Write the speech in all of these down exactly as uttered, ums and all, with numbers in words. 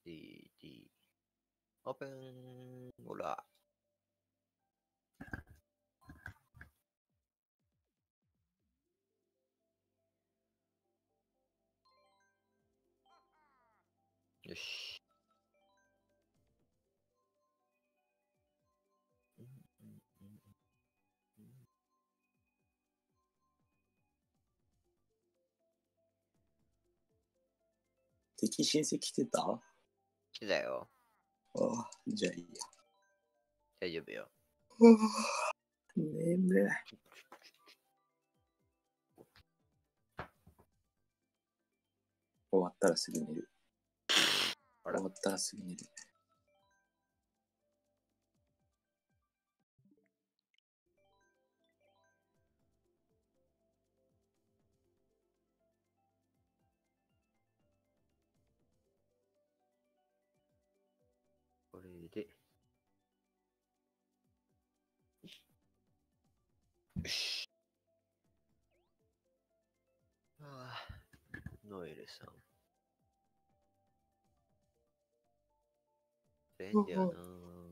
D、D。オープン。ほら。よし。うんうんうんうん、 敵親戚来てた？ 来てたよ。 ああ、じゃあいいや。 大丈夫よ。 眠い。終わったらすぐ寝る。終わったらすぐ寝る。 これで。よし。ああ、ノエルさん。便利やなぁ。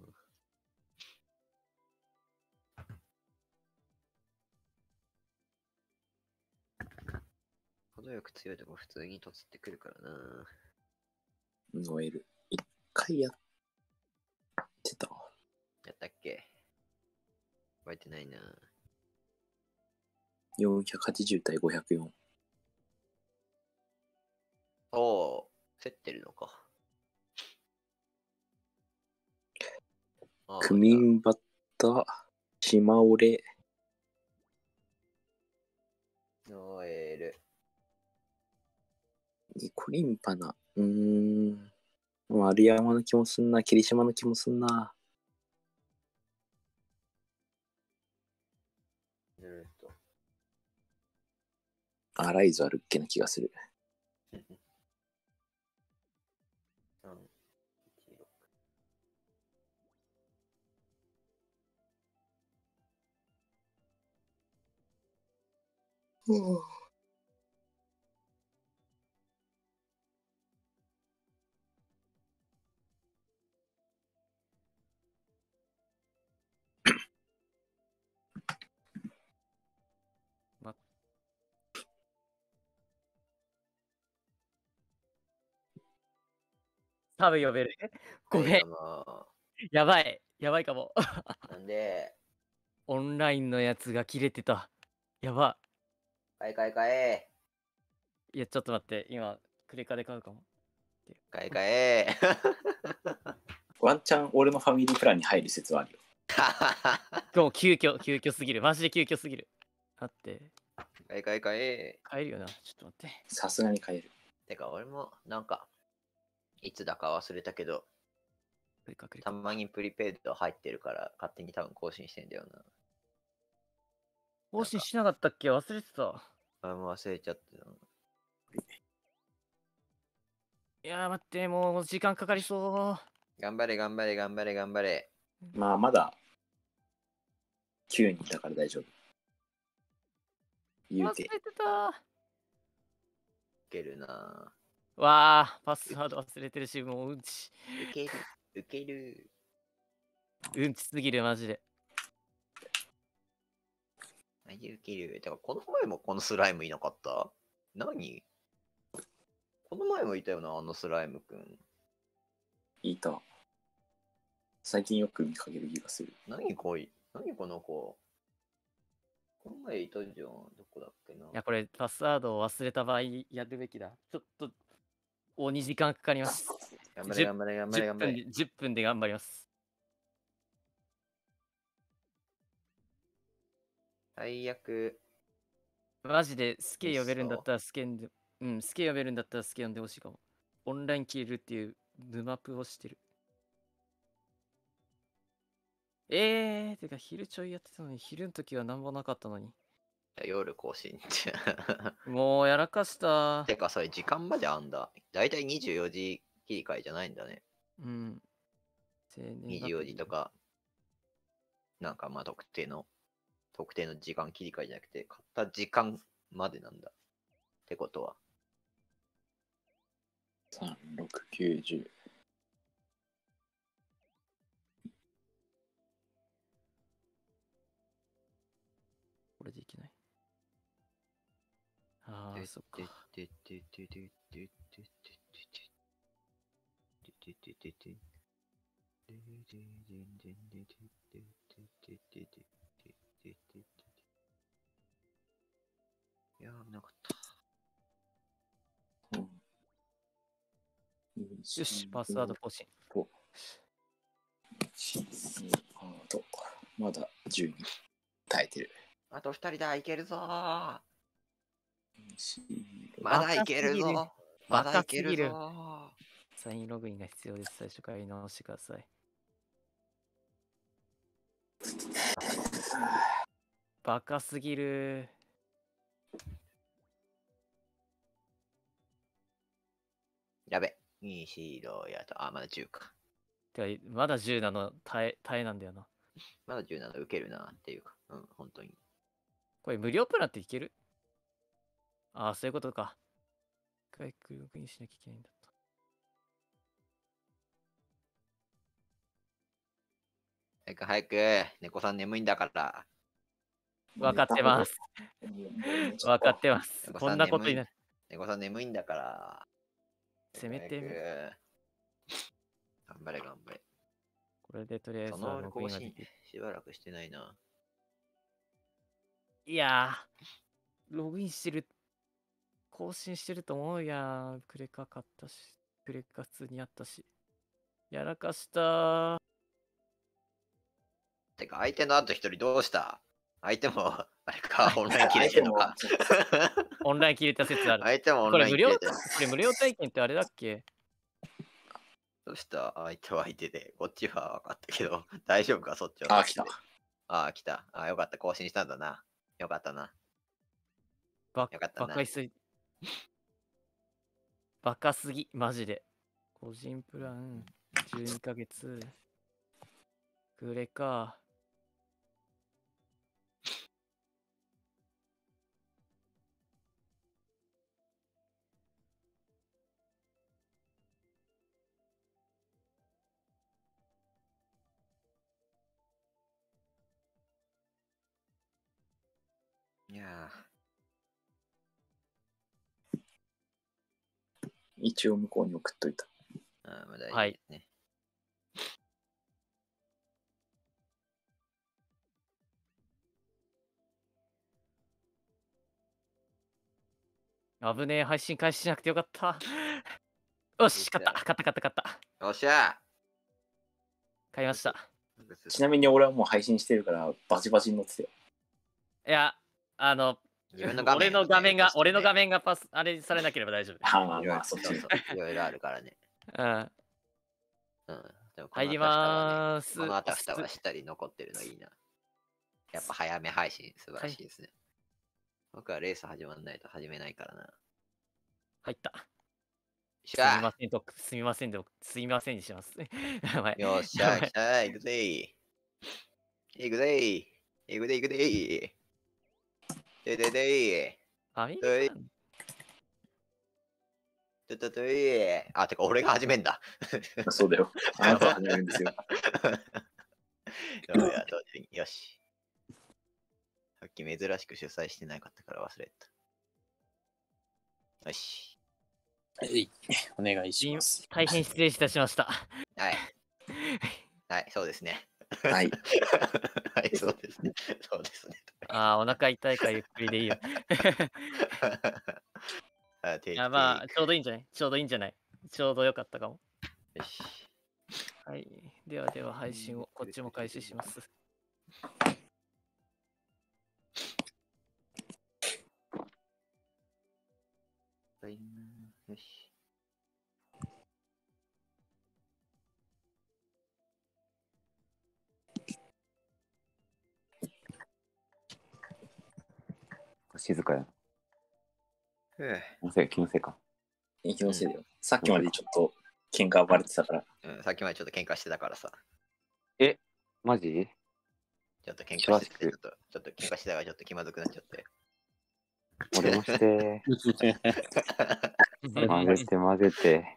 程よく強いとこ普通にとつってくるからな。 ノエル。一回やってた。 やったっけ？覚えてないな。 よんひゃくはちじゅう対ごひゃくよん。 おお、競ってるのか。 クミンバッタ、シマオレ。 ノエル。 ニコリンパナ。うーん。丸山の気もすんな。霧島の気もすんな。 ぬるっと。 アライズあるっけな気がする。 さん、いち、ろく。 うん。 ま、多分呼べる。ごめん。やばい。やばいかも。 なんでオンラインのやつが切れてた。やば。 買え買え買え。 いや、ちょっと待って。今、クレカで買うかも。 買え買え。 ワンチャン俺のファミリープランに入る説はあるよ。 でも急遽、急遽すぎる。マジで急遽すぎる。待って。 買え買え買え。 買えるよな。ちょっと待って。 さすがに買える。 てか、俺もなんか、いつだか忘れたけど、 クレカクレカたまにプリペイド入ってるから、勝手に多分更新してんだよな。 更新しなかったっけ？忘れてた。 あ、もう忘れちゃってた。 いやー待って、もう時間かかりそう。 頑張れ頑張れ頑張れ頑張れ。 まあまだきゅうにんだから大丈夫。言うて。 忘れてた。 いけるな。 わあ、パスワード忘れてるし、もううんち。 いける。いける。 うんちすぎる、マジで。 マジウケる。てか、この前もこのスライムいなかった？何？この前もいたよな、あのスライムくん。 いた。最近よく見かける気がする。 何こい、何この子。この前いたじゃん。どこだっけな。いや、これ、パスワードを忘れた場合やるべきだ。ちょっと、おにじかんかかります。 頑張れ頑張れ頑張れ頑張れ。 じゅっぷんで、じゅっぷんで頑張ります。 最悪。 マジで、スケ呼べるんだったらスケんで、うん、スケ呼べるんだったらスケ呼んでほしいかも。オンライン消えるっていう沼プをしてる。えー、てか昼ちょいやってたのに、昼の時は何もなかったのに。 夜更新。 もうやらかした。 てか、それ時間まであんだ。だいたいにじゅうよじ切り替えじゃないんだね。 うん。 にじゅうよじとか、なんかまあ特定の、特定の時間切り替えじゃなくて、買った時間までなんだ。ってことは。 さん、ろく、きゅう、じゅう。 ああ、そっか。 いやー、危なかった。 よよし、パスワード更新。 と、あと、まだじゅうに耐えてる。 あとふたりだ、いけるぞー。 しまだいけるぞー。まだいけるぞバー。 サインログインが必要です。最初からやり直してください。バカすぎる。 やべ。に、よん、やと。あ、まだじゅうか。 てか、まだじゅうなの耐え、耐えなんだよな。 まだじゅうなな受けるなっていうか。うん、本当に。 これ無料プランっていける？ああ、そういうことか。一回ログインしなきゃいけないんだった。 早く早く、猫さん眠いんだから。 分かってます。分かってます。こんなことになる。 猫さん眠いんだから。 せめて。 頑張れ頑張れ。 これでとりあえずそのログインがで更新きる。 しばらくしてないな。 いやー、ログインしてる。更新してると思うやん。クレカ買ったし、クレカ普通にあったし。やらかしたー。 てか、相手のあと一人どうした？相手も、あれか、オンライン切れてるのか。 オンライン切れた説ある。 相手もオンライン切れてる。 これ無料体験ってあれだっけ？ どうした相手は相手で。こっちは分かったけど、大丈夫かそっちは。あ、来た。 ああ、来た。ああ、よかった。更新したんだな。よかったな。 バよかったな。 バカすぎ。バカすぎ、マジで。個人プラン、じゅうにかげつ。クレカ。 いや一応向こうに送っといた。 ああ、まだいいですね。 危ねえ、配信開始しなくてよかった。よし、勝った、勝った、勝った、勝った。 よっしゃ買いました。 ちなみに俺はもう配信してるからバチバチに乗ってたよ。 いや、あの、 自分の画面、 俺の画面が、ね、俺の画面がパス、あれされなければ大丈夫。 あまあまあ、そっちそうそういろいろあるからね。 うん。 うん。でも入りまーす。 このあたふたはしたり残ってるのいいな。やっぱ早め配信素晴らしいですね。はい、僕はレース始まんないと始めないからな。 入った。すみませんと、すみませんで、すみませんにします。 よっしゃ、来た、行くぜ行くぜ行くぜ行くぜででであ、いいととといあ、てか俺が始めんだ。 そうだよ。あなたが始めるんですよ。 よし。さっき珍しく主催してなかったから忘れた。よし。 はい、お願いします。 大変失礼いたしました。 はい。はい、そうですね。 はい。 はい、そうですね。そうですね。 ああ、お腹痛いからゆっくりでいいよ。いや、まあ、ちょうどいいんじゃないちょうどいいんじゃないちょうどよかったかも。 よし。 はい。ではでは配信をこっちも開始します。 よし。 静かや。 気のせい、気のせいか。 気のせいだよ。さっきまでちょっと喧嘩暴れてたから。 うん、さっきまでちょっと喧嘩してたからさ。 え、マジ？ ちょっと喧嘩してて、ちょっと、ちょっと喧嘩してたからちょっと気まずくなっちゃって。 俺もして。混ぜて混ぜて。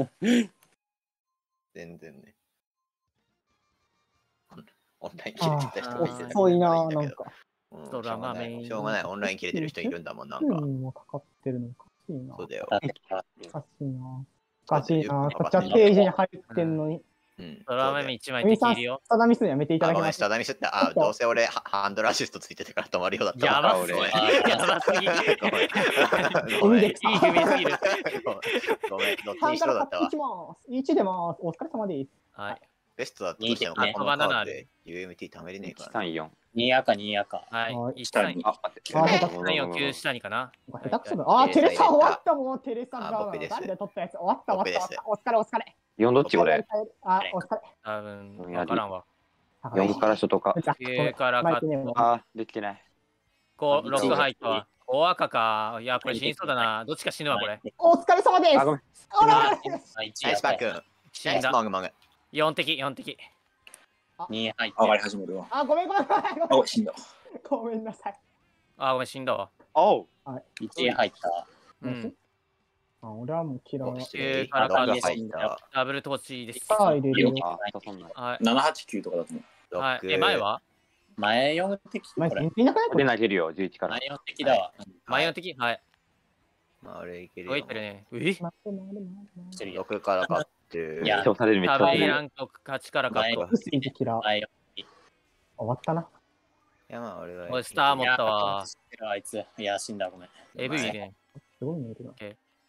全然ね。オンライン切れてた人見てた遅いな、なんか。 うんそら豆しょうがない。しょうがない。オンライン切れてる人いるんだもん、なんじゅうか。 にんもかかってるのおかしいな。 そうだよ。 おかしいな。おかしいな。こっちはうん定時に入ってんのに。 うん。 そら豆一枚みさん、 できるよ。 スタダミスのやめていたあ、ごめん、 だけますスタダミスって、あ、どうせ俺、ハハンドルアシストついててから止まるようだったやばすぎ。 俺。 やばすぎ。 ごめん。ごめん。 いいですいい踏みすぎる。 ごめん、どっちさんからにしろだったわ買ってい。きます。いちでます。お疲れ様です。 はい。 ベストだったとしても、 にてんこのカバナナあるードで ユーエムティー 貯めれねえから。 いちさんよん。 に赤、に赤。 はいはい。 一三あ、待って。 あ下手くそ三四九下にかな。 下手くそだ。あー、テレサ終わったもん。テレサあが僕です誰で取ったやつ。終わった終わった終わった。お疲れお疲れ。 よんどっちこれあ、お疲れ。 多分、わからんわ。 よんから初とか。 じゃあ九からマイクねカット。 あー、できてない。 五、六入ったわ。五赤か。いや、これ死にそうだな。どっちか死ぬわ、これ。 お疲れ様です。 あ、ごめん。 あらあ、いちナイスパッ赤。 クン。ナイス死んだ。 モグモグ。 四滴、四滴。 に入って。 上がり始めるわ。 あ、ごめんごめんごめんごめん。 あ、死んだ。 ごめんなさい。 あ、ごめん、死んだわ。 おう。 いち入った。 うん。 あ、俺はもう嫌い。 お失礼。 からロックか入った。 ダブルトーチです。 さあ、入れるよ。 あ、そんな。 はい。 ななはちきゅうとかだと思う。 ロック。 はい。え、前は前よん的。 お前、 これ全。然いなくないこでれ。 投げるよ、じゅういちから前。よん的だわ。 前四滴はい。 まあ、あれいける動いよ。 てるね。え待って待って待ってしてるよ。 ろくから買って。 いや押されるめっちゃダブル押される。 ランク勝ちからか前っこ。 薄い敵だ。 前よ終わったな。 いや、まあ、俺は。 おい、スター持ったわ。 知ってるあいつ。いや、死んだ、ごめん。 エブいるね。 すごいね、いるな。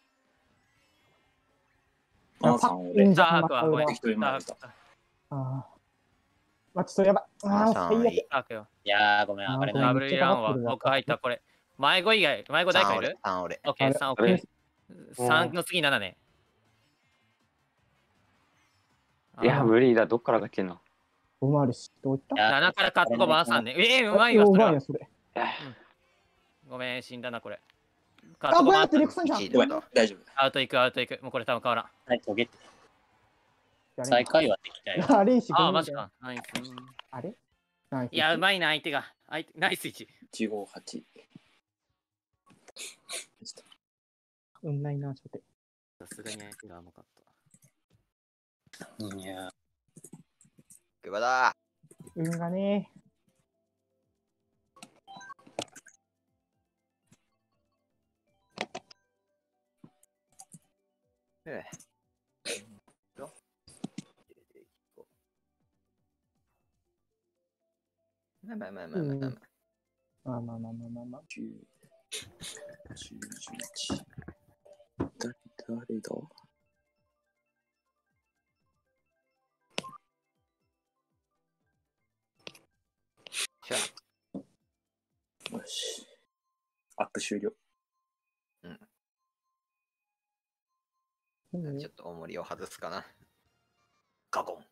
あ、さん俺。 スタークは、ごめん。 適当にスタ回したーク。 ああ。まあ、ちょっとやばい。ああ、 あさん最悪。 スタークよ。 いやー、ごめん、あれあーな。 ダブルランは僕入った、これ。前五以外、前五誰かいるさん俺。 オッケー、さんオッあれケー。さんの次ななね。 いや、無理だ。どっからがけんの。 ごまるし、どういったいやななからカットバーさんね。ええ、うまいわ、それはうまいよ、。それ。 ごめん、死んだな、これ。カッあ、 トバーごめんなさい、リクさんじゃん。 一ごめん、大丈夫。 アウト行く、アウト行く。もうこれ多分変わらん。 はい、トゲって。 やれん最下位はできたよ。 あれんし、 ああ、 ごめんねマジか。ナイス。 あれナイスいや、うまいな、相手が。相手ナイスいち。 いちごはち。 うんないな、ちょっと。 さすがに相手が甘かった。 いやクバだ。 運がね。 ええ。まあまあまあまあまあまあ。 まあまあまあまあまあまあ。 じゅう、じゅう、じゅういち。誰、誰だじゃよし。アップ終了。 うんあ、ちょっと重りを外すかな。ガゴン。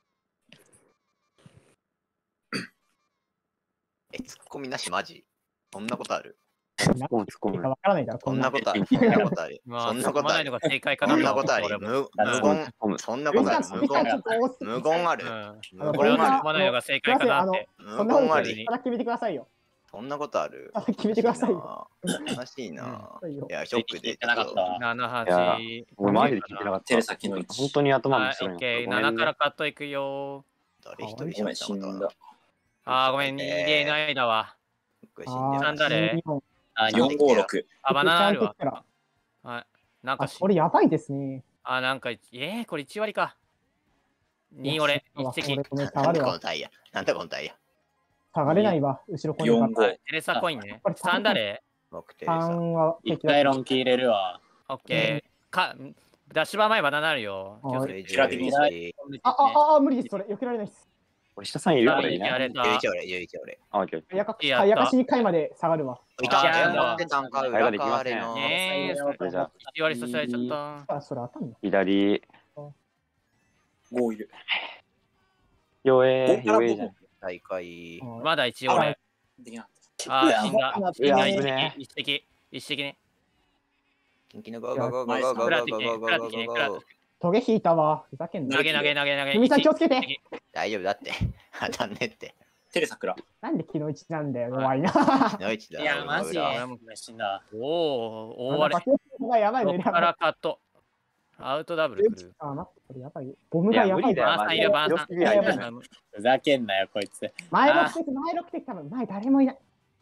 え、ツッコミなしマジそんなことある突っ込む、突っ込む。 わからないから、 そんなこんな。 ことあるそんなことあるまあ、 そんなことあるないのが正解かなそんなことある俺も無無うん言突っ込む。 そんなことある無言無言あるうん。 無これは言ある突っ込まないのが正解かなって。 無そんなこと言あるないから決めてくださいよ。 そんなことあるあ決めてくださいよ。 悲しいなうんいや、ショックで。 聞いてなかったわ。 なな、 いやはち。 俺マジで聞いてなかった。 テレサキのいち本当に頭はい、 真っ白オッケー。 ごめんねななからカットいくよ。 誰一人ごめん、 喋ったこと死んだ。 あー、ごめん、にでないだわ。 死んでるなんだれあ、 よんごろく。 あ、バナナあるわちゃんと来。 はい。なんかあ、 し、 これやばいですね。 あ、なんか、えー、これいち割か。に俺、 いやいち滴。 これごめん、下なんだがるわ。 このタイヤなんだこのタイヤ下がれないわ。後ろこによんご。 テレサコインねこれ。 さん誰僕テレサさんは一敵だ回ロンキ入れるわ。 オッケー。か、ダッシュバー前バナナあるよ。気をつけてキラティミあ、あ、あ、無理です。それ、避けられないです。 俺下さんいるよ、 あ俺いない。 やれた。 じゅういち俺、じゅういち俺。 あ、オッケー。 やかやったやかしに回まで下がるわ。 いたいや持ってたんか、裏かあれの。 ねえ、そそれじゃあ、 いち割させられちゃった。 あ、それ当たんの左、 ごいる。 弱え、 ごから弱えじゃん。 大会。 まだいち俺。 できなかっあー、死んだ。 あ死んだ、 いや危ね一滴。一滴ね。 キンキのゴーゴーゴーゴーゴーゴーゴーゴーゴーゴーゴーゴートゲ引いたわ。ふざけんな。 投げ投げ投げ投げ。 君さん気をつけて。 大丈夫だって。当たんねって。 た。テレサクラ。 なんで昨日一なんだよ、弱いな。 のいちだ。 いや、マジで裏。 死んだ。 おお、大割れ。 バケツがやばいのここかやばいらカット。アウトダブル来る。 あ、待って、これやばい。ボムがやばいいや無理だよバーさんいる、バーさん。 強すぎややばいふざけんなよ、こいつ。 前ろく敵、前ろく敵多分、前誰もいない。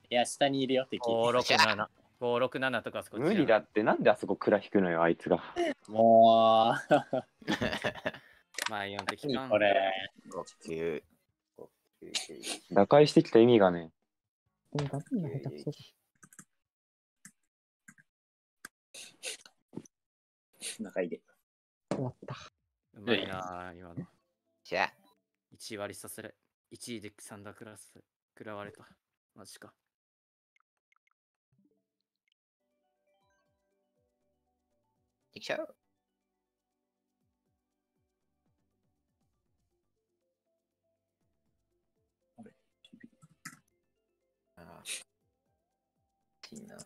いや、下にいるよ、敵。 ごろくなな。ごろくななとかそこ無理だって、なんであそこ蔵引くのよ、あいつが。 もう、 まあよん敵か。 これ。 ごきゅう。ごきゅう。 打開してきた意味がね。 でもダメな下手くそ。 中入れ。 終わった。 うまいな今の。 じゃあ、 いち割りさせる。いちいでサンダークラス食らわれた。マジか。 できちゃう。ああ。いいな。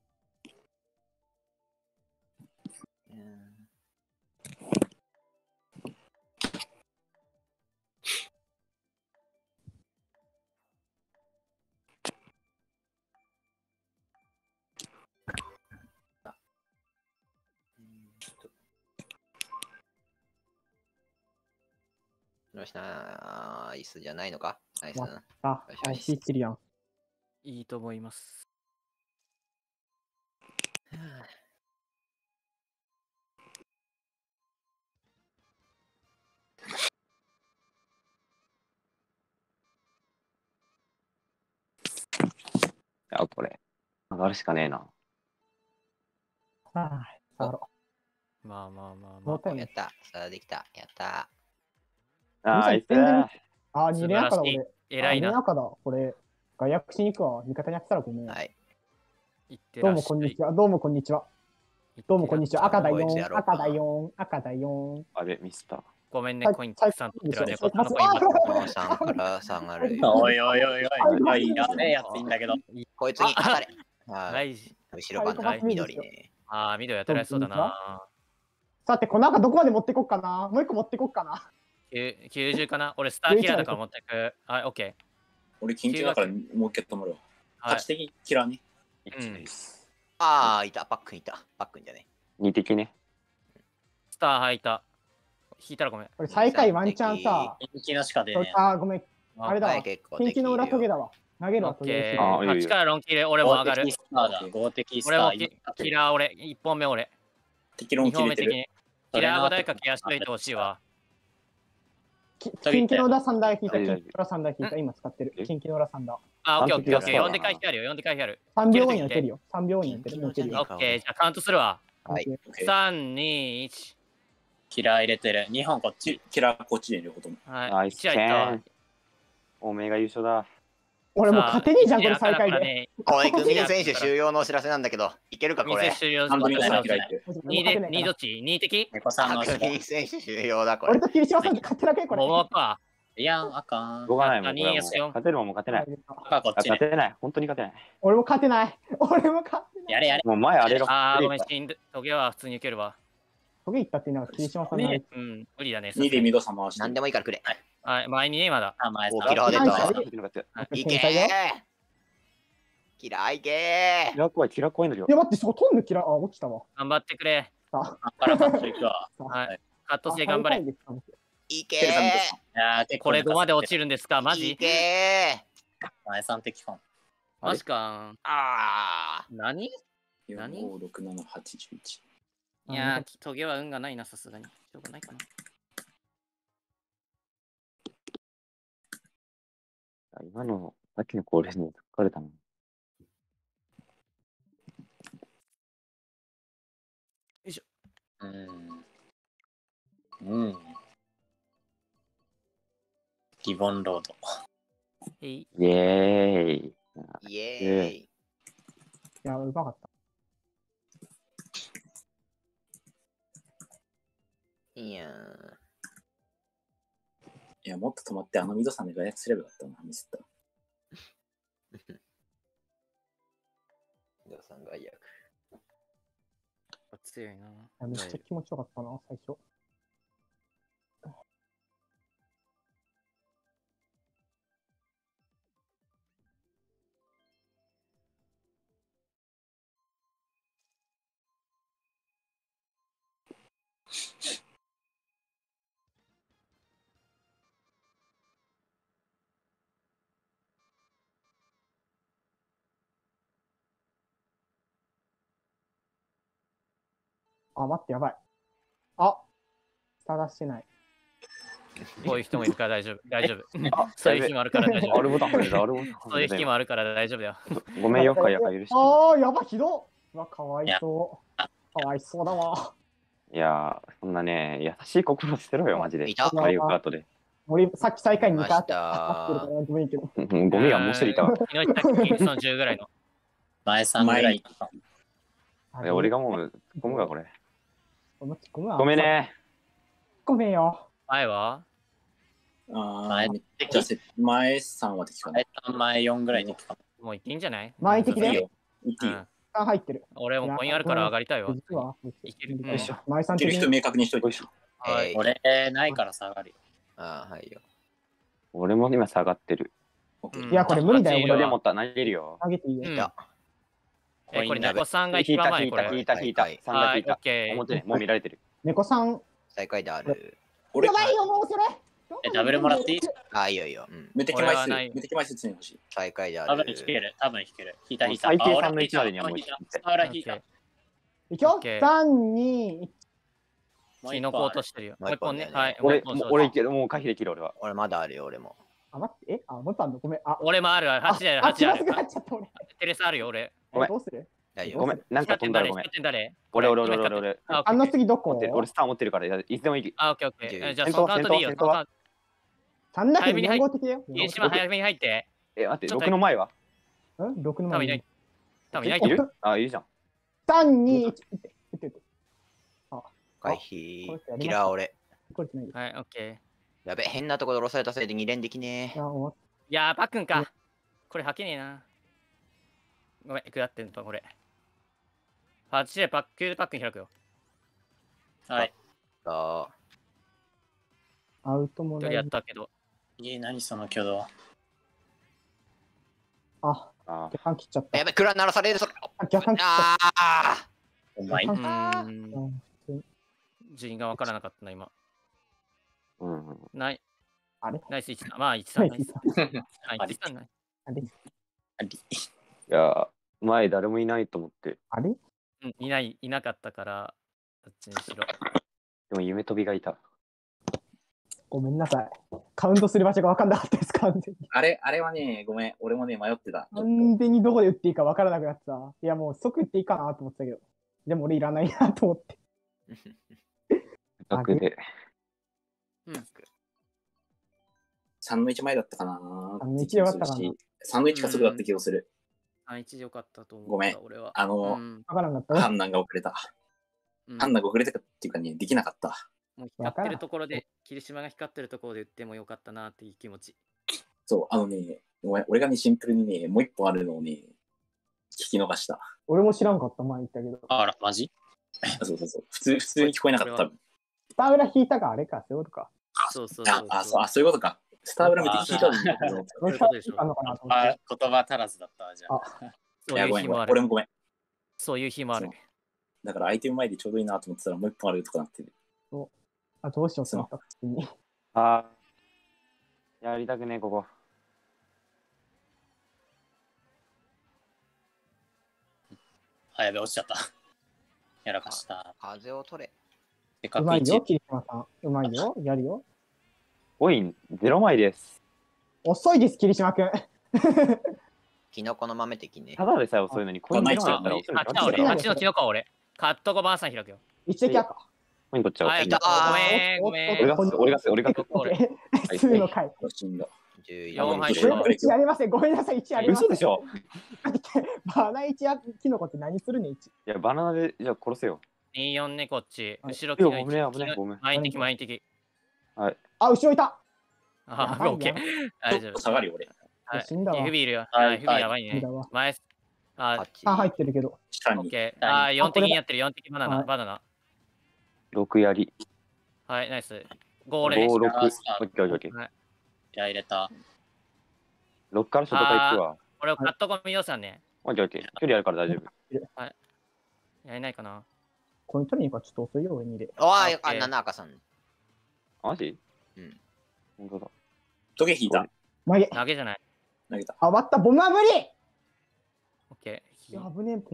うんよしなー、イスじゃないのか。ナイスな。 あ、 よしよしあ、引いてるやん。 いいと思います。 あ、これ。上がるしかねえな。 ああ、触ろまあまあまあう。もまあ。 うタイムやっ。た。さあ、できた。やった。 あいつ全然ー。 あ、二連赤だ、 素晴らしい俺。 偉いな。 あ二連赤だ。これ、外役しに行くわ。味方にやってたらごめん。 はい。 どういってらっしゃい。 もこんにちは。どうもこんにちは。どうもこんにちは。赤だこいつやよん。 ろうか赤だよん。赤だよん。 あれ、ミスった。 ごめんね、 はいコインたくさん取ってるわね。 最高こっちのコインばっかもうさんから下がるよ。 おいおいおいおい。 はいやべえやついいんだけど。 こいつに当たれ。は。 ないい。 後ろ番の緑ね。 ああ、緑当たりやすそうだな。 さて、この赤どこまで持ってこっかな。もう一個持ってこっかな。 きゅうきゅうじゅうかな。俺スターキラーだから持ってく。はい、オッケー。 俺、緊急だからもう一回止まるわ。 はい勝ち。的キラーね。 うんです。 ああ、いた。パックンいた。パックンじゃね。 二滴ね。 スター吐いた。引いたらごめん。 これ最下位ワンチャンさ。 人気のしか出ねえ。 あー、ごめん。あれだわはい、。結構近畿の裏トゲだ。 だわ。投げるオわ、 ッケー。 あいいよいいよはちからロンキル、俺も上がる合的。スターだ。合的スター。 俺もキキラー俺。いっぽんめ俺。 敵論に切れてる。 ほんめ的に。キラーは誰かケアしといてほしいわ。 き近畿の裏三台引いた。 大丈夫近畿の裏三台引いた。今使ってる。 え近畿の裏三台。 あ、オッケーオッケーオッケー。 完璧だ呼んで返してあるよ。呼んで返してある。 さんびょうごに打てるよ。さんびょうごに打てる。もう打てるよ。 オッケー。じゃあカウントするわ。 はい。 オッケーさん、に、いち。 キラー入れてる。にほんこっち。 キラーこっちで両方とも。 はい。 ナイス試合いったわ。 おめえが優勝だ。 俺もう勝てねえじゃん、これさあ最下位で。 ね。 おい、グミン選手終了のお知らせなんだけど、いけるかこれ店。終了ハンドリングさんに開いてる。 で、にどっち ?に 敵猫さんのグミン選手終了だこれ俺。と霧島さんって勝手だけこれ。 桃か。 いやん、あかん。 動かないもん。これはもう二よしよ勝てるもんも勝てない。 赤こっあちね。 勝てない。本当に勝てない。 俺も勝てない。俺も勝てない。 やれやれ。 もう前荒れろ。 あー、ごめん、死んで、トゲは普通に受けるわ。 トゲ行ったっていうのは霧島さんのあれ。 うん、無理だね。 にでミドさん回して。 何でもいいからくれ。 はい、前にね、まだ。 あ、前さん。 おキラー出たはいいけーキラーいけキラ怖い、キラ怖いんだけどい。や、待って、そこ飛んでキラー、あ、落ちたわ。 頑張ってくれ。 さあからかっちょいくわ。 はい。カットあして頑張れ。 最下位ですかーいけいやー、結構これごまで落ちる。 るんですかマーいジけー前さん敵か。 マジか。 あ何いよん、 何ご、ろく、なな、はち、じゅういち。 やー、トゲは運がないな、さすがに。しょうがないかな。 今の、さっきのコールに疲れたの。 うん。うん。リボンロード。 えい。 イエーイ。 ーイエーイいや、うまかった。 いやーいや、もっと止まって、あのミドさんで外役すればよかったな、ミスった。 皆さんが役。 強いな。 いやめっちゃ気持ちよかったな、最初。 あ、待って、やばい。あ、探してない。 こういう人もいるから大丈夫。大丈夫。 あそういう日もあるから大丈 R 夫。 ボタン触れた、R ボタンそういう日もあるから大丈夫だよ。 ごめんよ、かやか許して。 ああ、やば、ひどっ。うわ、かわいそう。かわいそうだわ。 いやー、そんなね、優しい心捨てろよ、マジで。 いたマリオカートで。 俺、さっき最下位にいまにかいあってしたあってるからごめんけど。 うんゴミがもう一人いたわ。 昨日言ったっけそのじゅうぐらいの。 前さんぐらい。 いや俺がもう、ゴムがこれ。 ごめんごめんごめん。ね。 ごめんよ。 前はあ前あ、めっちゃせ前さんは敵かな。 前さん前よんぐらいできた。 もういっていいんじゃない前的でいいよ。言っていいよ。 うん。 あ、入ってる。 俺もコインあるから上がりたいよ。 実は、 いけるうんよいしょ前さん的に言ってる人明確にしといて。 はい。 俺、ないから下がるよ。 ああ、はいよ。 俺も今下がってる。 オッケーうんいや、これ無理だよ、 いい俺。 それでもった投げるよ。 投げていいよ。 うんいた。 え、これ猫さんが引いた、 一番前こ引いた、引いれ。 た、引いた。 はい三打引いたはいオッ。ケー表ね、もう見られてる。 猫さん。 最下位である。 俺や、ばいよ、もうそれ。 えダブルもらっていいああ、いいよいいよ。うん。 無敵枚数、 俺はない無敵枚数常に欲しい。 最下位であ多分る。 引ける。多分引ける。引いた引いた。 最低あ俺さんのいちまでにはもう引いた引いて。 あ俺引いた。 いくよオッケー。 さん、に、いち。 キノコ落としてるよ。もう一本ね。はい。もう俺、 一本そう俺いける、もう回避できる俺は。 俺まだあるよ、俺も。 あ、待って、え、あ、もう一個あんのごめん。あ、 俺もある。はちだよ、 あ、 はちある気まずく。なっちゃった、俺。 テレサあるよ、俺。 ごめんどうする大丈夫。 ごめん、なんか飛んだらごめん。 光ってん誰俺、俺、俺、俺、俺。 あ、オッケーあの次どこ持ってる俺スター持ってるから、いやいつでもいい。 あ、オッケーオッケー。えじゃあ、 先頭そのカウントでいいよ。 先頭はそのカウント。 さんだけど早めに入っよん号的だよ。 霧島早めに入って。 え、待って、 ちょっとろくの前はうん、ろくの前に多分いない。多分いないけど。 いるあ、いるじゃん。 さん、に、いち。打って、打って、打って。 回避これやりま。したキラー俺。 これないです。 はい、オッケー。 やべ、変なところで降ろされたせいでに連できねいや、終わっいやー、パックンか。これ吐けねえな。ごめん、下ってんの、これ。はちでパック、パックン開くよ。 はい。 た。あアウトも一人やない。 ったけど。 え、何その挙動。 あ、 あ逆半切っちゃった。 やべ、クラ鳴らされるぞ。 あ、逆半切っちゃっああ。 お前うあーんた。。うん順位が分からなかったな、今。 うんうん。 ない。 あれナイスいちだ。まあ、いちさん。ナイス。 あはい、いちさんない。 あれありいや、前誰もいないと思って、 あれうん、いない、いなかったから、どっちにしろ。 でも夢飛びがいた。 ごめんなさい。カウントする場所が分かんなかったです、完全に。 あれ、あれはね、ごめん。俺もね、迷ってた。ちょっ完全にどこで打っていいか分からなくなってた。いや、もう即打っていいかなと思ってたけど。でも俺いらないなと思って。 楽で。 うん。 さんのいち前だったかな。 さんのいちでよかったかなさんのいちかすぐだった気がする。 さんいちでよかったと思う。 ごめん俺は。 あの、 うん分からなかった。 判断が遅れた。 うん判断が遅れたっていうかね、できなかった。 もう光ってるところで、霧島が光ってるところで打ってもよかったなっていう気持ち。 そう、あのね、ごめん、俺がね、シンプルにね、もう一本あるのをね、聞き逃した。 俺も知らんかった、前言ったけど。 あら、マジそうそうそう。普通、普通に聞こえなかった。多分スター裏引いたか、あれか、そういうことか。 そうそうそうあ、あ、そう、あ、そういうことか。スターブラム的聞いたのに。 そういうことでしょあんのかなと思っあて。 言葉足らずだったわ、じゃあ。 そういや、 いう日もあ。 ごめんごめん。俺る。 もごめん。 そういう日もある。 だからアイテム前でちょうどいいなと思ってたらもう一本あるとかなってる。 あ、どうしようってなった、普通に。 あー、やりたくねえ、ここ。 あ、やべ、落ちちゃった。やらかした。 風を取れ。 せっかくいちうまいよ、桐島さん。うまいよ、やるよ。 コインゼロ枚です。 遅いです、桐島くん。 キノコの豆的ね。 ただでさえ遅いのに、コインゼロ枚だったら遅いあ、来た俺。 ああっちのキノコは俺。カットコバンさん開くよ。 一滴あった。 コインこっちははい、 いたごめん、ごめん。 俺が俺が俺が俺普通の回。 死んだ。 じゅうよん入よんったいちありません。ごめんなさい、いちありません。 嘘でしょ。 バナいちやキノコって何するねん、いち。 いや、バナナで、じゃあ殺せよ。 にじゅうよんね、こっち。 はい後ろいや危ねえ危ねえごめん前に敵、前に敵。 あ、後ろいた。 あやばいオッケー。 ち大丈夫ょっと。下がるよ、俺。 はい。 死んだわエフビーいるよ。 はいはい、エフビーやばいね死んだわ。 前、あ、 はちあ、入ってるけど。 下に。 オッケー。あ、よん敵にやってる、よん敵バナナ、 はいバナナ。 ろくやり。 はい、ナイス。ご俺。 ご、ろく。オあッケーオッケーオッケー。 じゃあ入れた。 ろっからショートカ行くわ。 俺をカットコミ予算ね。 オッケーオッケー。距離あるから大丈夫。 やれないかな。 これ取りに行くかちょっと遅いよ、上にで。 おーい、 オッケーあ、七赤さん。 マジうん。 本当だ。 トゲ引いた。 投げ。 投げじゃない。 投げた。 あ、割った、ボムは無理。 オッケいや、 ー。 危ねえ、ボム。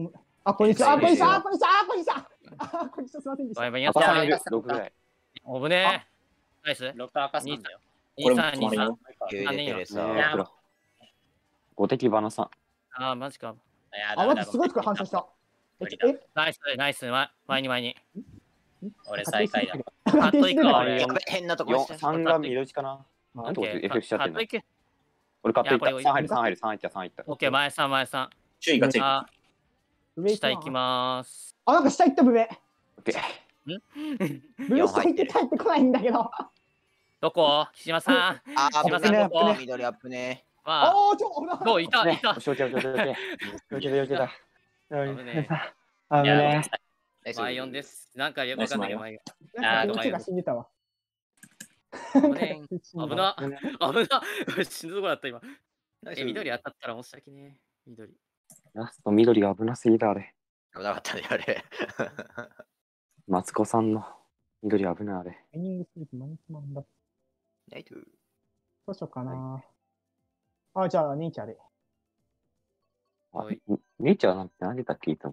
あ、こんにちは。あ、こんにちは。あ、 えこんにちは。あ、こんにちは。あ、こんにちは。すいませんでした。 バイバイやっ赤さんいるいや、 ろくぐらい。 おぶねー。ナイス。 ロッカー赤さんだよ。 これもにさん、にさん止まるよ。。 急でテレサ。 ねいやえ、五滴バナさん。 あー、マジか。 いや、 あ、 ダメだ待って、すごいとこ反射した。え、 無理だえ、 ナイス、ナイス。ま前に前に。 俺最下位だ。 カットいくわ、俺。 やべ、変なとこ四押した。 三が緑地かな。 あなんてことオッケエフエフしちゃってんのカットいけ。 俺カットいった。 いやこれ三入る、三入る、三入った、三入った。 オッケー、前さん、前さん。 注意がついてる。 あ上ー、下行きまーす。 あ、なんか下行った、ブメ。 オッケー。 ブメ下行って帰ってこないんだけど。 どこ岸島さん。 あー、 すいません危ねここ緑アップね。 まあ、 あー、ちょ、危ないどういた、いね、 た。 よし、オッケー、オッケー、オッケー。オッケー、オッケーだ。 危ねあいや、 マイヨンで。す。なんかわかんないけど、マイヨン。 なんかあーこっちが死んでたわ。 危ね危な、危な。死ぬとこだった、今。 ナイスえ、緑当たったら申し訳ねえ。緑。 ラスト緑が危なすぎだ、あれ。 危なかったね、あれ。 マツコさんの緑危ない、あれ。 エニングすると何つまんだ。 ナイト。 どうしようかな。あ、じゃあ、ネイチャーで。 あはい、 ネイチャーなんて何でたっけいつも。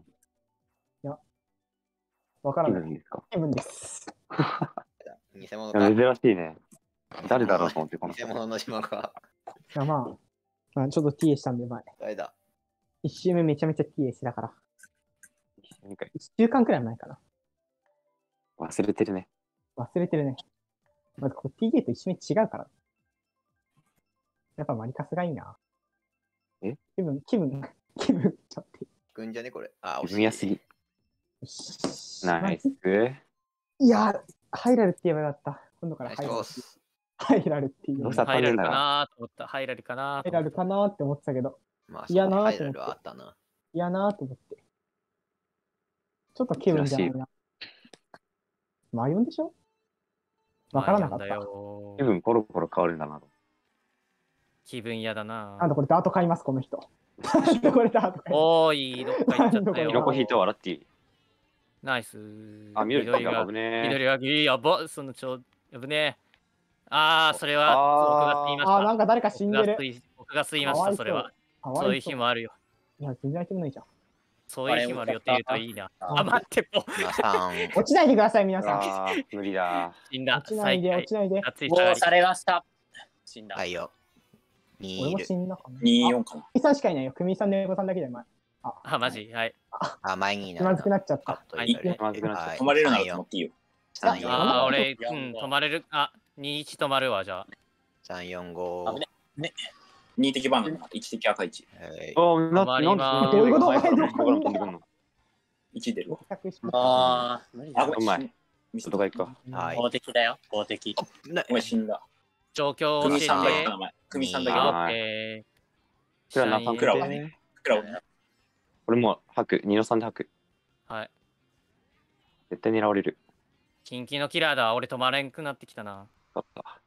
わからない。 気分ですか。 気分です。 偽物いか。 や珍しいね。誰だろうと思って、この人。 偽物の島か。 いや、まあ、まあ、ちょっと ティーエー したんで、前。 誰だ一周目めちゃめちゃ ティーエー してたから。 なんか一週間くらい前かな。 忘れてるね。 忘れてるね。まず、ここ ティーエー と一周目違うから。やっぱマリカスがいいな。 え気分、気分、気分、ちょっと。 聞くんじゃねこれ。あ、 自分やすぎ。 よしナイス。 いや、入られって言えばよかった。今度からナイス入られボス。 入られっていうのどうした入られるかなと思った。入られるかな入られるかなって思ってたけど、 まあ、 いやなーハイラルはあったな。 嫌なと思って。ちょっと気分じゃないな。マイオンでしょわからなかった。 マイヨンだよ気分コロコロ変わるんだな。 気分嫌だななんだこれダート買います、この人。なんだこれダート買います。 おーい、どっか行っちゃったよ。 どこヒロコ引いて笑っていい。 ナイス。 あ、緑緑がが危、ねえ。 緑が、やば、そのちょ、やぶね。あー、それは、 あーそう僕が吸いましあー、なた。 んか誰か死んでる僕が吸。い僕が吸いました、 かわいそれは。 かわそういういそう。 日もあるよ。 いや、全然アイテムないじゃん。 そういう日もあるよって言うといいな。 ああ、待って、もう皆さん、 落ちないでください、皆さん。 あー無理だ。 死んだ。 落ちないで、 最落ちないで。 下ついたがりもうされました。死んだ。 はいよ。に俺もいる。 死んだかな。 にじゅうよんかな。 あ、さんしかいないよ。組さん、猫さんだけだよ、前。 あ、マジはい。 あ、前に気まずくなっちゃった。 はい気まずくなっちゃったはい止まれるなら止まっていいよ。 さんよんあー、 あ俺、う四ん、 五止まれる。あ、にいち止まるわ、じゃあ。 さんよんご。 危ねに滴バナナ、いち滴赤いち。 はいあー、な止まりますなんでどういうこと前からどういうこと前から飛んでくんの。 いち出る。 あー、無理だあ、ご。めん。 うまい死んミス外側行くか。 はい公的だよ、公的。 なごめん、死んだ。 状況を教えて。 組さんだけ名前。組さんだけあ名前。 オッケー。 クラナさんクラははね。 ね。クラをね。 俺もう吐く。ニノさんで吐く。 はい。 絶対狙われる。 キンキのキラーだ。俺止まれんくなってきたな。 勝った。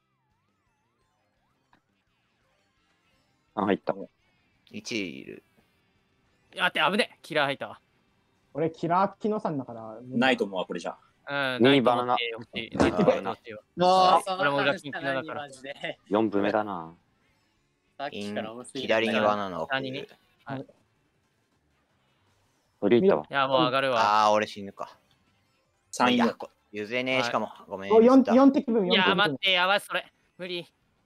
あ、入った。 いちいる。 やって、危ねキラー入ったわ。 俺、キラーキノさんだから。 ないと思うわ、これじゃ。 うん、 にバナナないと思って欲しいないと思って欲しいわもう、そ俺も裏の話キンキラだからマジで。 よんぶ目だな。 さっきから面白い。 左にバナナを送左にる。 鳥行ったわ。 いや、もう上がるわ。 ああ、俺死ぬか。 さんよん。 いやこ譲れねえ、 はいしかも。ごめん。 お、よん、 ミスったよん滴分、 いよん滴や、待っ分。 て、やばい、それ。無理。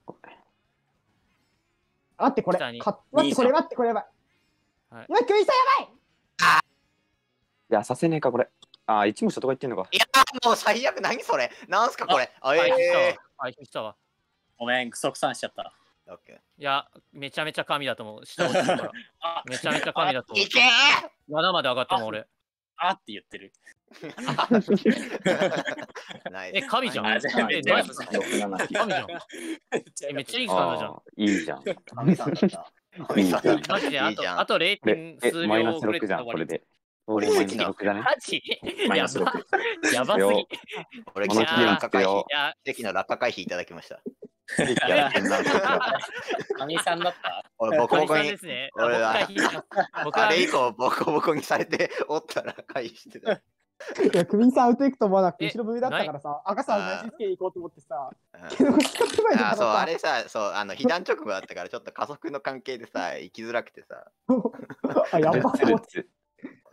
待って、これ。 下にか待って、これ、待って、これやばい。 はい今、クイさんやばいいや、させねえか、これ。あー、一文字とか言ってんのか。 いや、もう最悪、何それ。なんすか、これ。あ、 回避したわえ。 回避したわ。 ごめん、クソクサンしちゃった。 ー。オッケーいや、めちゃめちゃ神だと思う。下落ちるから。 あ、 めちゃめちゃ神だと思うい。けななまで上がったもん、俺。 あって言ってる。 ーナイスえ、神じゃん。 あじゃあえ、 じゃあナイスよくなな神じゃん。えめっちゃいい感じじゃん。 あーいいじゃん。 神さんだった。神さんだった。 マジで、あと、 いいじゃんあとこれ 0. え、 数マイナス秒遅れろくじゃん、 てた終わり。 これで。俺マイナスろくじゃね。 マジマイナスろやばく。 やばすぎ。い俺、 この記念奇跡の落下回避。 や、 奇跡の落下回避いただきました。 やってんな。 神さんだった俺、ボコボコに神さんで。すね。僕俺はが引いた僕はあれ以降、ボコボコにされておったら回避してた。 いや、クミンさんアウト行くと思わなくて、 え後ろ上だったからさ、赤さんあーナイススケ行こうと思ってさ、 うんけど、近くまであそう、あさ、 れさ、そう、あの、被弾直後だったから、ちょっと加速の関係でさ、行きづらくてさ、 あ、やばツルツル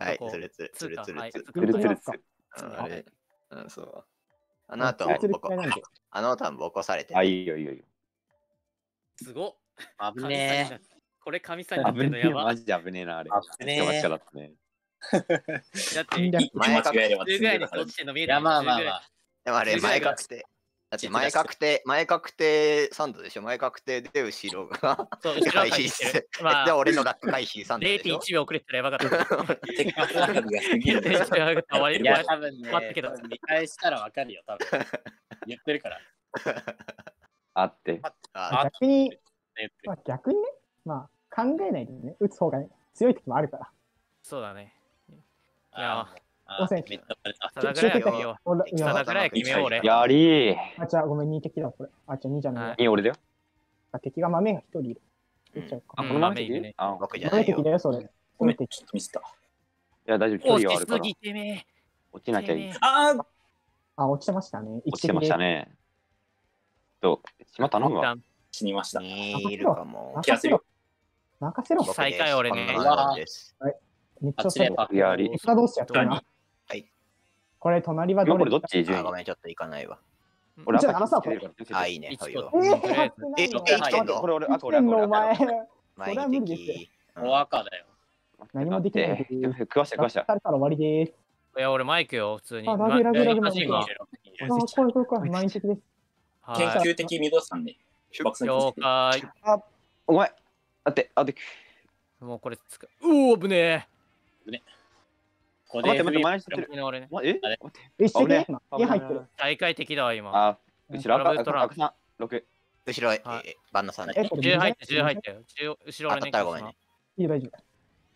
はい、 こうつるつるつ通過はいるつるつる。 つるつるつつる。 うんあれ、うん、そう。ああの後もつるボコつる嫌いなんで。 あの後もボコされて、 あ、いいよいいよいいよ。 すごっ。 危神ねさんになこれ神さんになって危ねえ、 んのやば。 マジで危ねえな、あれ。 危ねえ間違だったね。 だって、 略前間違えればじゅうぐらいに通過落ちてんの見ええ。いや、 るよまあまあじゅうぐらいまあ。 でもあれ、 十ぐらいが前確定。だって前確定、前確定サンドでしょ前確定で後ろがそう、後ろは回避回避してる。 で、 まあ、 俺のが回避サンドでしょれいてんいちびょう遅れてたらやばかった。 手数が過ぎるんだよ。 終わりいや、多分ね、 待ったけど多分見返したらわかるよ、多分。言ってるから。 あって。 あ逆に、 言ってるまあ、逆にね、まあ、考えないでね、打つ方がね、強い時もあるから。 そうだね。いやあーあー、めっちゃバレた。 ただぐらいは決めよ俺いやただぐらいは決めよう俺。 やりー。 あ、じゃあごめん、に敵だ、これ。あ、じゃあにじゃない。 はいいい俺だよ。 あ敵が豆が一人いる。打っちゃうか。 あ、 うんこのまま豆いるねあ、 僕じゃないよ豆敵だ。よ、それ。 ごめん、ちょっとミスった。 いや、大丈夫。距落ち離はあるから。 すぎてめ落ちなきゃいい。 あーあ、落ちてましたね。 落ちてましたね。 ね。と、島頼むわ。 死にました。 にいるかも。 任せろ。任せろ。 僕最下位俺ねこんな感じです。 めっちゃあっちでパ遅い。 やり敵がどうしちゃったな。 はい。 これ、隣は今これどれあ、 どっち順位ごめん、ちょっと行かないわ。 俺じゃあ荒さこれあ、いいね。 一はいよ個えー、 とりあえずえ、 やってないのえ、生きてんのこれ俺、あ、これ生きてんのお前。 前それは無に理です敵。 お赤だよ。 何もできない待って食わした食わした。 されたら終わりです。 いや、俺マイクよ、普通に。 あラグラグラグまラグマシンがあ、怖い怖い怖い。満員的です。 研はい。 究的ミドさんね。爆散了解。 お前、あって、あって、 もうこれつか。うお、危ねこ待って待って、 前前にしてえ。 る。 昨日俺ね。 まえあれ待って。 一石ね危ね。 家入ってる。 大会的だわ、今。 あ、後ろ赤、 トラブルトラン赤さん、ろく。 後ろ、 はいえバンナさんね。 え、これじゅう入って、じゅう入ってよ。じゅう後ろ当俺ね。 たったらごめんね。 いい大丈夫。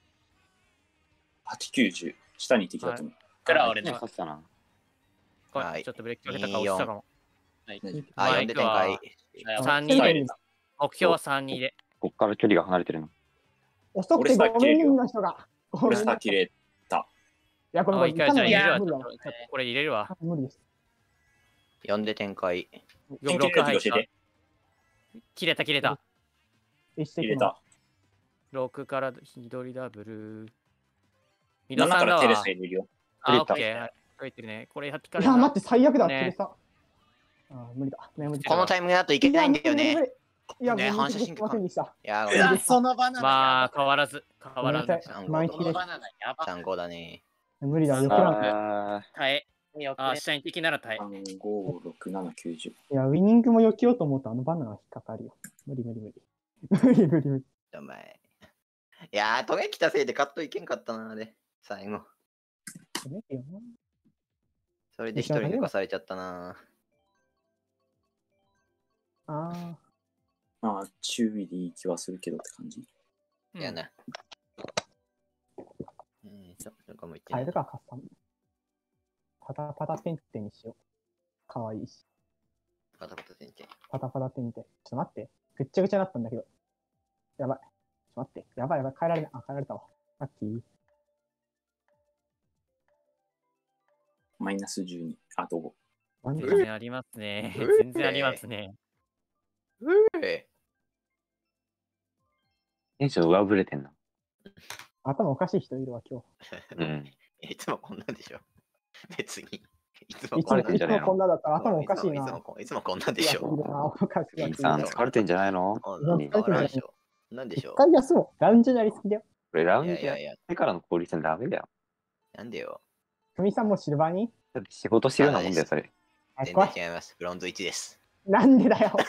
はちきゅうじゅう。下に敵だと思う。 くら俺ね。 刺したな。 はいこれちょっとブレーキかけたから落ちたかも。 あ、 マ呼んで展イクは開。 さんにでセンターに。 目標はさんにで。 こっから距離が離れてるの。 遅くてごめんね、みんな人が。ご俺めんなさい。いさ切れ。 や、これ、これ、 あ一回じゃあ入れるわ。 無理だちょっとちょっとこれ入れるわ。 無理です。 呼んで展開。 研究ろく入った的教えて。 切れた切れた。 一石入れた。 ろくから左ダブル。ミドななさんだわからテレス。入れるよ。 あ、 入れたオッケー。はい書いてるね。これやってかいや、 れな待って、最悪だ。 ね切れた。あ、無理だ。ね、無理だ。 このタイミングだといけないんだよね。 いや、 ねもう反射神経すいませんでした。 いやー、ごうわめんね。 そのバナナ。 まあ、変わらず。変わらずごめんな。さい。 三号満匹です。 そのバナナやば。 さん号だね。 無理だ。よくなんいあ耐え。あ、社員的なら耐えさ。ん、ご、ろく、なな、きゅうじゅう。 や、ウィニングも避けようと思うと、あのバナナが引っかかるよ。無理無理無理。無理無理無理。 お前。いやー、トゲ来たせいでカットいけんかったな、で。最後。 ダメだよな。 それで一人抜かされちゃったな。 ああ。 まあ、注意でいい気はするけどって感じ。 うんいやな。えーと、なんかもう言ってない変えるか、カスタム。パタパタテンテンにしよう。かわいいし。 パタパタ全然。 パタパタテンテン。ちょっと待って。ぐっちゃぐちゃになったんだけど。やばい。ちょっと待って。やばいやばい。変えられない。あ、変えられたわ。ラッキー。 マイナスじゅうに。あとご。 マジ全然ありますね。全然ありますね。 えテンション上振れてんな。 頭おかしい人いるわ、今うん。 いつもこんなんでしょ。別に。いつ日。 もいつもこんなんでしょ。 いつもこんなだったら頭おかしいな。 いつもこいつもこんなんでしいやいるなょ。 おかしいやついるな。 さん疲れてんじゃないのこんうわなんなんでしょ。なんでしょ一回休もう。ラウンジになりすぎだよ。 これラウう。 ンジやっいやいやいや、 てからの効率はダメだよ。 なんでよ。 ふみさんもシルバーにだって仕事してるようなもんだよ、それ。 あ、 全怖い。 然違います。ブロンズいちです。 なんでだよ。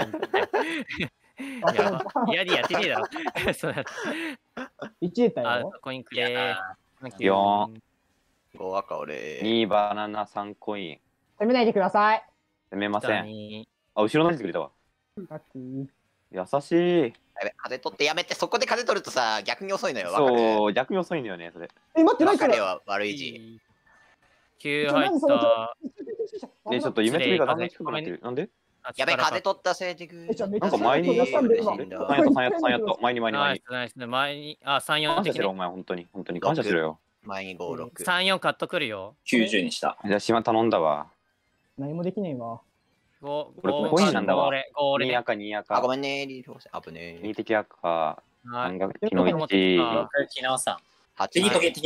いや、嫌でやってねえだろ。そうだ一出たあよ。、 コインくいやれー。 ー。 よご赤俺。 にバナナさんコイン。 攻めないでください。 攻めません。 にあ、後ろの出てくれたわ。 ラッキー。 優しい。 やべ、風取ってやめて、そこで風取るとさ、逆に遅いのよ。わかるそう、逆に遅いんだよね、それ。 え、待って、ないから。 彼は悪い字。 きゅう入った。 ね、ちょっと夢とりがだんだん近くなってる。なんでやべ、風取ったせいでぐえじゃあめっちゃなんか前に、 やったんだよさんやった、さんやった、さんやった。前に前に前に。 ナイスナイス。前に、あ、さん、よん的感謝しろ、おね。 前、本当に。本当に感謝しろよ。 前にご、ろく。 さん、よんカットくるよ。 きゅうじゅうにした。 じゃあ、島頼んだわ。 何もできねえわ。 ご、 これごコインなんだわ俺、ご俺ね。 に赤、にあ、ご赤。 めんね、リーフあぶねに的赤。 はい。 三角、木の持っ一。 た僕、昨日さ、 はち敵トゲ、敵トゲ。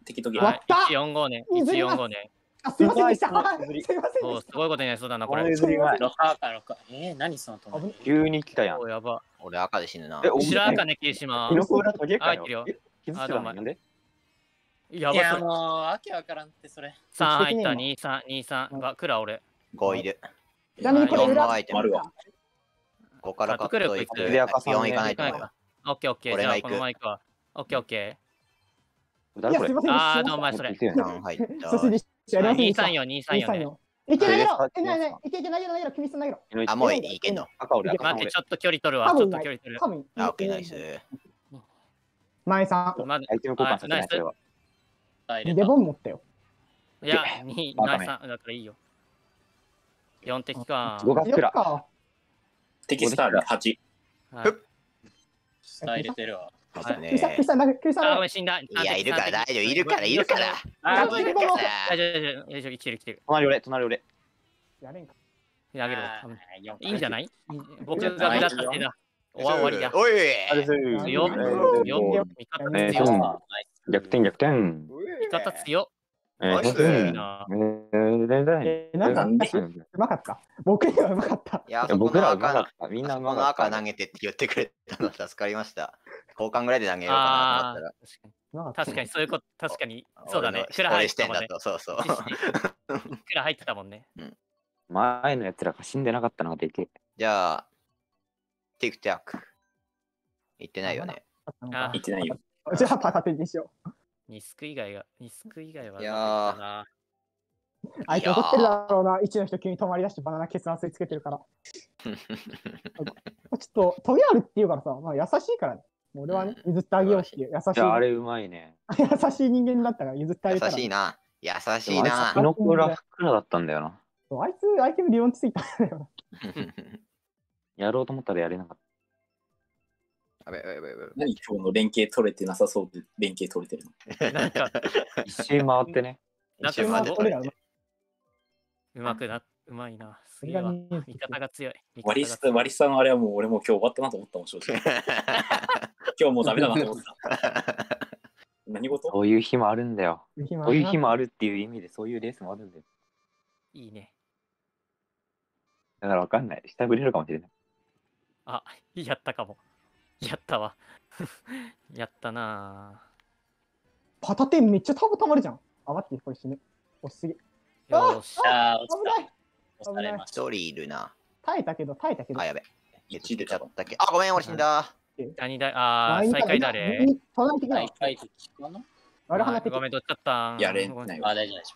敵とゲはい終わったいちよんごね。 譲りますいちよんごね。 あ、すいませんでした。 うわすいませんでそう、 しすごいことになりそうだな、これ。 譲り前。 ロカーかロカー。えー、何その友達。 急に来たやんお。やば。 俺赤で死ぬな。 え、お前白赤ね、霧島キ。ノコ裏トゲかあ入ってるよ。 よえ気づいてたのなんでいや、 やばそう。 もう、わけわからんって、それ。 さん入った、 的にはに、さん、に、さん。わ、クラ俺。 ごいる。 た。ちなみにこれよん裏のアイテム丸はごからカットいく。 来る来る赤さんねよんいかないと思う。 オッケーオッケー。じゃあ、 俺が行くこのマイクは。オッケーオッケいや、 誰これすいませんでした。 あーどうも前それ言ってさん入った。 そしてでした。やりまー。に、 せんでしたさん、。よん、に、さん、よんね。 いけ投げろええ、なになにいけいけ投げろ投げろ、君さん投げろ。 あ、もういいけんの。 赤俺、赤待って、 俺ち。ょっと距離取るわ。 多分ちょっと距離取る。 多分あ、オッケー、ナイス。 前さん、 まず、 アイテム交換させない、 あそれは。 デ入れたボン持ったよ。 いや、に、 わかんないなさん、だからいいよ。よん敵か。 よっ五月くら。 か。 敵スタールはち。 はい下入れてるわ。 はいクリさん、クリさん投げ、クリさんあ、 投げごめん、死んだ。 いや、いるから大丈夫、いるから、いるから。 あ、 あごめん。 デボン持った大丈夫、大丈夫、大丈夫、生きてる、生きてる。 隣俺、隣俺。 やれんか。 投げるわ。 あーよんいいんじゃない僕が目立ったせいだ。終わ終わりだ。 おいあれす強強っ。 え強っ。味方えー強っ。 そう逆転、逆転。 味方強っ。 えナイスーいいな。 えーえーなんかなんでうまかった。僕にはうまかった。 いや、 僕らはうまか赤った。みんなうこまかった。 の赤投げてって言ってくれたの助かりました。交換ぐらいで投げようかなと思ったら。 あーうまかった確かに、そういうこと、確かに、そうだね。 俺のクラ入俺視ってたもんね。 点だと、そうそう。 クラ入ってたもんね。 前のやつらが死んでなかったのがでけえ。 じゃあ、ティクタック。言ってないよね。 あ言ってないよ。 じゃあパタテにしよう。 ニスク以外が、ニスク以外はいやーなかったな。 あいつ怒ってるだろうな。一の人急に止まり出してバナナケツ圧つけてるから。ちょっと、トゲあるって言うからさ、まあ、優しいからね。もう俺はね、譲ってあげようっていう優しい。 いや、あれうまいね。 優しい人間だったから譲ってあ優げたら。 しいな。優しいでもあいつ、 なキ。ノコ裏ふっくらだったんだよな。 そうあいつ、アイテム理論ついたんだよ。 やろうと思ったらやれなかっやべやべやべやべ何今日の連携取れてなさそうで連携取れてるの。 なんか、 た。一周回ってね。 なんか一瞬まで俺らうまうまくな、うまいな。すい。 げえわ。 俺が味方が強い。味割りさ方が強い割りさんあれはもう俺もう今日終わったなと思ったもん、正直。今日もうダメだなと思った。何事そういう日もあるんだよ。 そうそういう日もあるっていう意味で、そういうレースもあるんだよ。 いいね。 だからわかんない。下振れるかもしれない。 あ、やったかも。やったわ。やったなパタテンめっちゃタブたまるじゃん。あ、待って、これ死ぬ。押しすぎ。 ぁ。よーし。 あー、落ち危ない。 た。押されました。 一人いるな。 耐えたけど、耐えたけど。 あ、やべ。 一出たの。 ちゃったっけ。あ、ごめん、俺死んだ。 何だあー、 前に最下位誰右隣的な大。会的かな俺鼻的。 ごめん、どっちだったんやれごめんないわ。 あ、大丈夫、大丈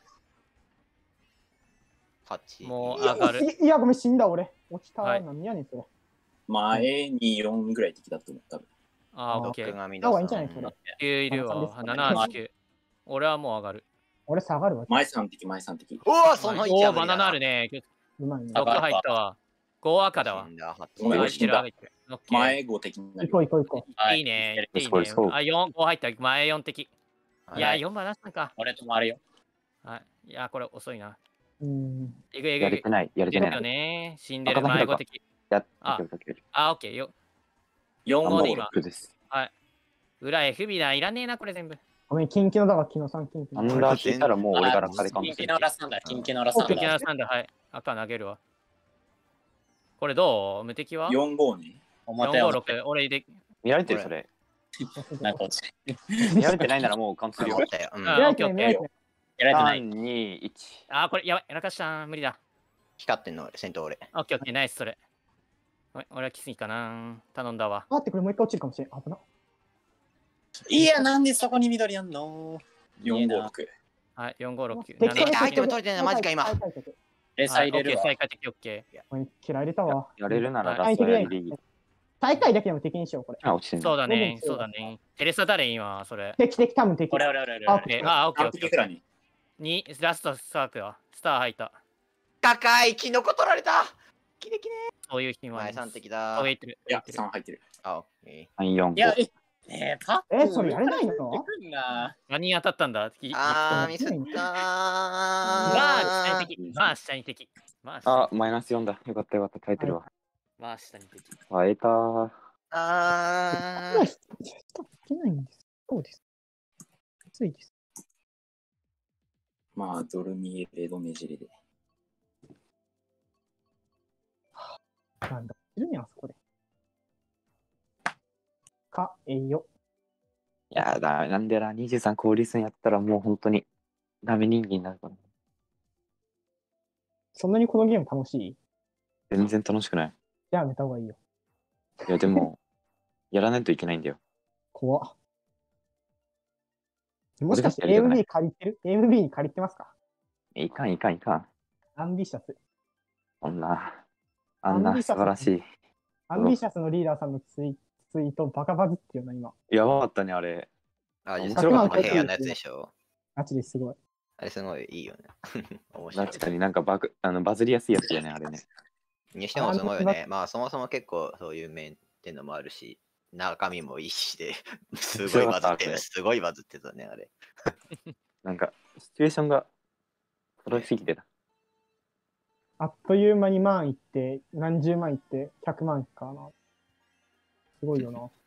はち。 もういや上がる。 いや、ごめん、死んだ俺。落ちた。 はい何やねん、それ。 前によんぐらい敵だと思った。 あー、オッケー。 僕が見あいいんじゃないそれきゅういるわ。 あなな、はち、きゅう。俺はもう上がる。 俺下がるわ。 前さん敵、前さん敵。 おお、その位置おー、バナナあるね。 うまいね。 あろく入ったわ。ご赤だわ死。んだ、はち。 ごめん入ってる死んだ入ってるオッケー前ご敵になる行こ。う行こう行こ夫。 いいね。いいねそうそう。 あ、よん、ご入った。前よん敵。いや、 はいよん番出したんか。 俺ともあるよ。 はい。いや、これ遅いな。 う。うん。 えぐいえぐいやれて。ない。やれてないいるよ。ね。死んでる赤だ前ご敵。 やっあてる。 あ、オッケーよ。 よんごであもう今今。 です。 裏 エフビー だ。いらねえな、これ全部。 ごめん、キンキのだわ、キノさんキンキアンダー引いたらもう俺が落下でかもキンキしれない。 のラサンダー、キンキのラサンダ敵なー。 さんで、はい。赤投げるわ。これどう無敵はよんごね。 表 ?よんごろ表。 く。俺で。 見られてるそれ。 なんか落ち見られてないならもうカウントするよ思っ。たよ。うんあ見られてない、見られてない。 やられてない。 さん、に、いち。 あ、これやばい。やらかした。無理だ。 光ってんの、先頭俺。 オッケーオッケー、ナイス、それ。おい俺はきついかな。頼んだわ。 待って、これもう一回落ちるかもしれん。危な。 いや、なんでそこに緑やんのよんごろく。 はい、よんごろく。 適当にえアイテム取れてないマジか今レサ入れるわ。 最下的オッケー。 ごめん、嫌い入れたわ。 やれるならはいラストやりでいい。 大会だけでも敵にしよう、これ。 あ、落ちてんそうだ。 だね、 そうだそうだね。テレサ誰今、それ。 敵敵、多分敵。 俺俺俺俺あ俺。 えあ、オッケーオ完ッケーオッケー。 璧くらに。 に、ラストスタークは。スター入った。 高いキノコ取られた。キレキレ。 そういう日もあ前ります。 三的だ上。行ってる。 いや、 上行ってるさん入ってる。 あ、オッケさん、よん、 いや、 ご。 え、えー、パッえ、それやれないのくんな。 何当たったんだきー。あー、ミスったー。 まあ、下に敵。まあ、下に敵。まあ、下にあ、マイナスよんだ。よかったよかった。耐えてるわ。 まあ、下に敵。 耐えたー。 あー。 いけないんです。そうです。きついです。 まあ、ドルミエレドネジレで。 なんだ、いるんやん、そこで。か、えいよ。 いや、だめなんだよな。にじゅうさん交流戦やったらもう本当にダメ人間になるから。 そんなにこのゲーム楽しい？ 全然楽しくない。 じゃあやめた方がいいよ。 いや、でも、やらないといけないんだよ。 怖っ。もしかして エーエムビー 借りてる ?エーエムビー に借りてますか？ いかんいかんいかん。 アンビシャス。 そんな、あんな素晴らしい。 アンビシャスのリーダーさんのツイツイートバカバズってるよな、今。 やばかったね、あれ。 あ、実面白かったは平野のやつでしょ。 ガチですごい。 あれすごいいいよね。面白い。 確かになんかバグあのバズりやすいやつだよね、あれね。 にしてもすごいよね。まあそもそも結構そういう面っていうのもあるし、中身もいいしで、すごいバズってる。すごいバズってたね、あれ。 なんか、シチュエーションが揃いすぎてた。 あっという間に万いって、何十万いって、ひゃくまんかな。すごいよな。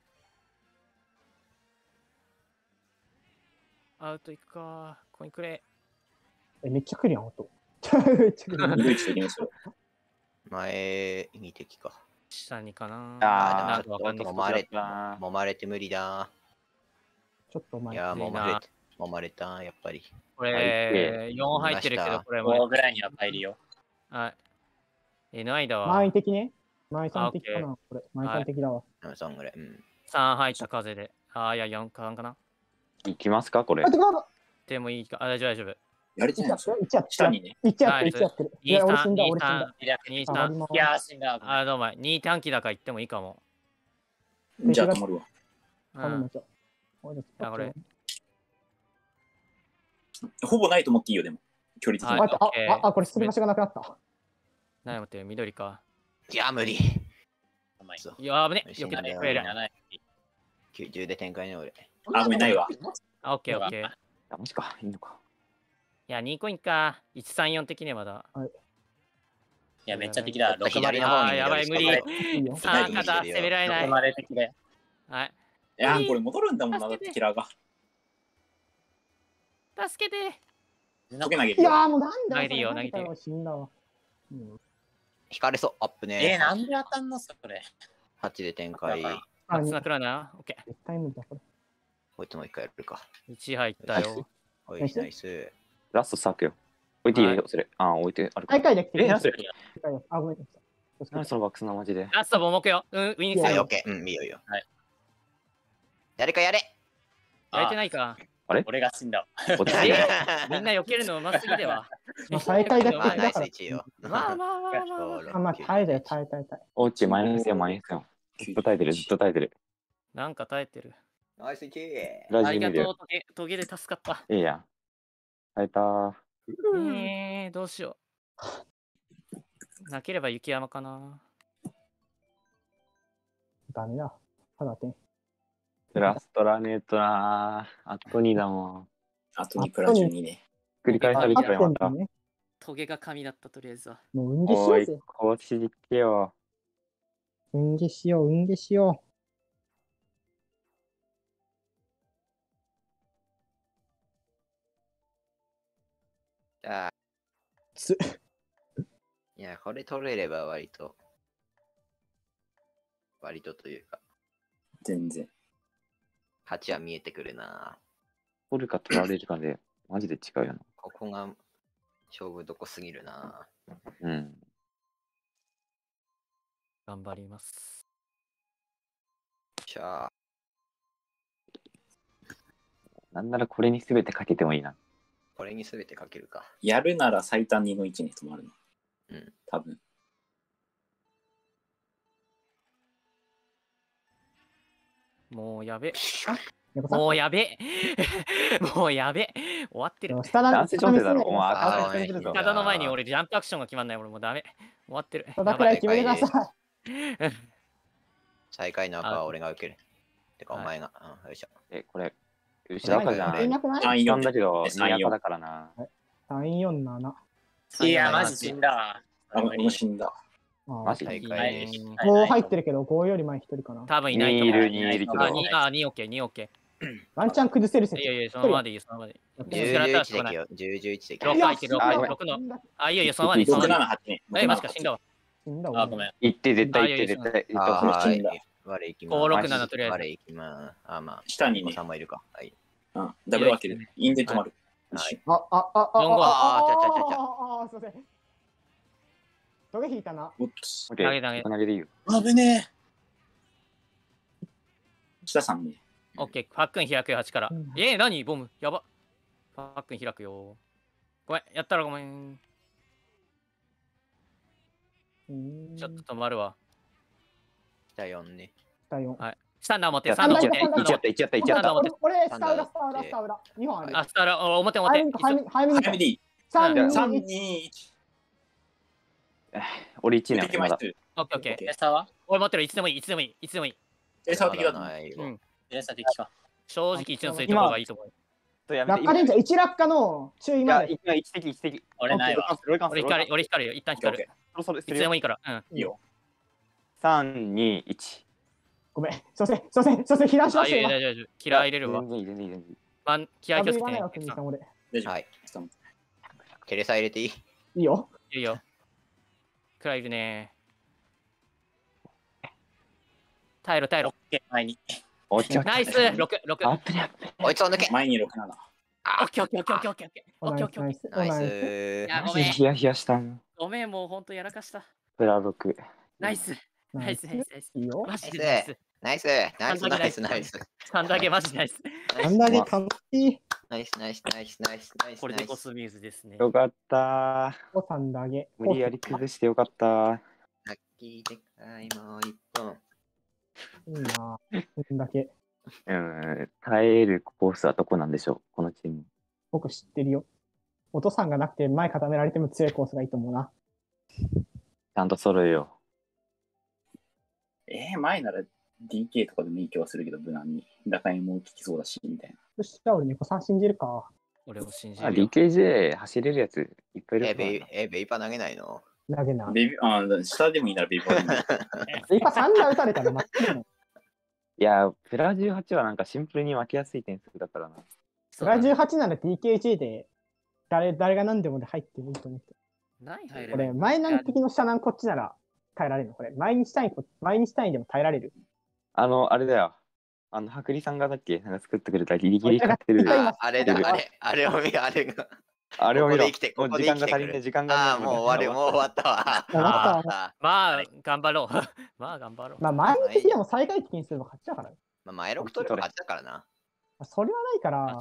アウト行くか。コインくれ。 え、めっちゃ来るやん、音。めっちゃ来る。 ドイツ的にする。 前、二敵か。 下にかな。 あーなんかわかんない揉まれた。揉まれて無理だ。 ちょっと前。 いやー、揉まれて、揉まれた、やっぱり。 これ、よん入ってるけど、これも。 ごぐらいには入るよ。 はい。N 間は。 万位的ね。万位さん的かな、これ。万位さん的だわ。 さんぐらい。うん。 さん入った風で。ああ、いや、よんかんかな。 いきますか、これ。 でもいいか。あ、大丈夫、大丈夫。 やれてないいちやってる。 下にね。 いちやってる、いちやってる。いや、俺死んだ、俺死んだ。 にさん。 いや、死んだ。 あ、どうも。に短期だから言ってもいいかも。 じゃあ止まるわ。 頼むじゃあ、これ。 ほぼないと思っていいよ、でも。距離的に。 あ、あ、あ、これ、する場所がなくなった。 何やってる緑か。 いや、無理。 いや、危ね。よけてくれる。 きゅうじゅうで展開ね、俺。 あ、ごめんないわ。 あ、オッケーオッケー。 あ、マジか、いいのか。 いや、にコインか。いちさんよん的にはまだ。 いや、めっちゃ敵だ。 左の方に。 やばい、無理。さあ、肩攻められない。 まで敵で。 はい。 いや、これ戻るんだもんな、だってキラーが。 助けて。 溶け投げる。 いやー、もうなんだ投げていいよ、投げていいよ。 死んだわ。 引かれそう、アップね。 えー、なんで当たんのそれ。 はちで展開。 あ、つなくらな。オッケー。 絶対無理だ、これ。 こいつも一回やるか。 いち入ったよ。 おい、ナイス。 ラストサークよ。置いていいよ、それ。あ、置いてあるか。 大会で来て。 え、何それ。 あ、ごめん。 何そのバックスな、マジで。 ラストも重くよ。うん、ウィングはい、オッケー。うん、いいよいいよ。 はい。 誰かやれ。 やれてないか。 あれ俺が死んだ。 みんな避けるのうますぎでは。 最下位だけまあ、ナイスいちよ。 まあまあまあまあ。 あ、まあ、耐えだよ、耐え耐え耐え。 おうち、マイナスよ、マイナスよ。ずっと耐えてる、ずっと耐えてる。 なんか耐えてる。 ナイスいち。 ありがとう、トゲ、トゲで助かった。 ええやん。耐えたー。 えー、どうしよう。なければ雪山かな。 ダメだ。ただて。 ラストラネットなー。あとにだもん。 あとにプラじゅうにね。 繰り返されてるよ、また。 トゲが神だった、とりあえずは。 もう運ゲしよおい、 うぜ。 こうしってよ。 運ゲしよう、運ゲしよじゃあ。 つ。 いや、これ取れれば割と。割とというか。 全然。 勝ちは見えてくるな。 取るか取られるかで、マジで違うよな。 ここが勝負どこすぎるな。 うん。 頑張ります。 じゃあ。 なんならこれに全てかけてもいいな。 これに全てかけるか。 やるなら最短にのいちに止まるの。 うん。 多分。 もうやべ。 う。 もうやべ。もうやべ。終わってる。 スタダ男性調整だろ。お前、 あー赤いるぞ。 体の前に俺ジャンプアクションが決まんない。俺もうダメ。終わってる。 ただくらい決めてください。 最下位の赤は俺が受ける。てか、お前が。うん、よいしょ。 え、これ、後ろ赤じゃない。 いなくないさんよんなんだけど、に赤だからな。 さんよんなな。 いや、マジ死んだわ。 あ、俺も死んだ。 マジ最下位です。 ご入ってるけど、ごより前ひとりかな。 多分いないと思う。 にいる、にいるけど。 あ、に、あ、にオッケー、にオッケー。 ワンチャン崩せる説。 いやいや、そのままでいいよ、そのままでいい。 じゅう、じゅういちできよ。じゅう、じゅういちできよ。 ろく入ってる、ろくあろくの。あ、いいよいいよ、そのままでいい。そろく、 のままなな、はちね。 でいい。え、マジか、死んだわ。 死んだあ、ごめん。 行って、絶対行って、絶対行ってあほしい。 は死んだい。我行きます。 ごろくななとりあえず我行きます。あ、まあ、 下にねお子さんもいるか。はい。 うん、ダブル分ける。インで止まる。 はい。 あ、あ、あ、あ、あ、 四五あ、 あちゃちゃちゃちゃあ、あ、すいません。トゲ引いたな。 おっとオッケー投げ投げ投げでいいよ。 危ねえ。下さんね。 オッケー、パックン開くよ、はちからうん。 えー、何ボムやば。パックン開くよ。ごめん、やったらごめん。 うーんちょっと止まるわ。 下よんね。 下よん。 はい。スタンダー持って、 行スタンダー持って。 行っちゃった、行っちゃった、行っちゃった。 俺、俺、 スタンダー下裏、下裏、下裏。にほんある。 あ、スタンダー、表早表め。に、早めに、早めに早め。でいい。 三、 うん二、 さん、 一。 に、いち。 俺いちねん、まだ。 敵枚数。 オッケーオッケー。 オッケエサは俺持ってる、いつでもいい、いつでもいい、いつでもいい。 エサは敵だと思う。 ないわうん。 エサ敵か。 正直いちのついた方がいいと思う。 やめて落下レンジャーいち落下の注意いや、 まで。 今一滴、一滴。 俺ないわ。 俺か俺光る、俺光るよ。一旦光る。 そろそろいつでもいいから。うん。 いいよ。 さん、に、いち。 ごめん。すいません、すいません、すいません、避難しまあ、いいよ、 したよ。 大丈夫大丈夫。キラー入れるわ全。然いい、全然いい、全然いい。 まあ、気合気をつけてね今。国さん、俺。 大丈夫。 はい。 下もテレサ入れていい？ いいよ。 いいよ。クラいるね。耐えろ、耐えろ。 オッケー、前に。 おっちゃナイス !ろく、ろく。オッあっぷりあっぷり。 こいつを抜け。 前にろく、なな。 ケーオッケーオッケーオッケーオッケーオッケー。オッケーオッケーオッケー。 ナイス、 ナイナイス。 スい。や、 マごめん。 ジでヒヤヒヤしたん。 ごめん、もうほんとやらかした。 プラろく。 ナイス。ナイス、ナイス、ナイス。 いいよ。 マジでナイス。 ナイス。ナイス、ナイス、ナイス。 サンダーゲマジナイス。 あんだけ楽しい。 ナイス、ナイス、ナイス、ナイス、ナイス。 これでコスミューズですね。 よかったおさんだけ。 無理やり崩してよかったラッキーでかいもう一本。 いいなぁ。こんだけ。 うん、耐えるコースはどこなんでしょう、このチーム。 僕知ってるよ。お父さんがなくて前固められても強いコースがいいと思うな。 ちゃんと揃えよえー、前なら ディーケー とかでもいい気はするけど、無難に。中にも効きそうだし、みたいな。 よし、じゃあ俺猫さん信じるか。 俺も信じう。あ、 るよ。 ディーケージェー 走れるやついっぱいいえ、 るからベイ、え、ベイパー投げないの？ 投げな。 ベビー、あー、下でもいいならベビーパーでもいい。 一発さん打打たれたら負けるの。 いや、プラじゅうはちはなんかシンプルに分けやすい点数だからな。 プラじゅうはちなら ディーケージー で誰誰が何でもで入ってもいいと思って。 何入るこれ、前南敵の下南こっちなら耐えられるのこれ、毎日単位、毎日単位でも耐えられる。 あの、あれだよ。あの、白里さんがだっけなんか作ってくれたギリギリ買ってる。 あ、あれだ、あれ、あれを見、あれが。 あれを見ろ。 ここで生きて、 もう時ここで生きてくれ間が足りない、時間がああ、 ない。 もう終わり、もう終わったわ。 終わったわあまあ、頑張ろう。まあ、頑張ろう。 まあ、毎日的でも最下位的にすれば勝ちだからね。 まあ、前ろく取れば勝ちだからな。 それはないから、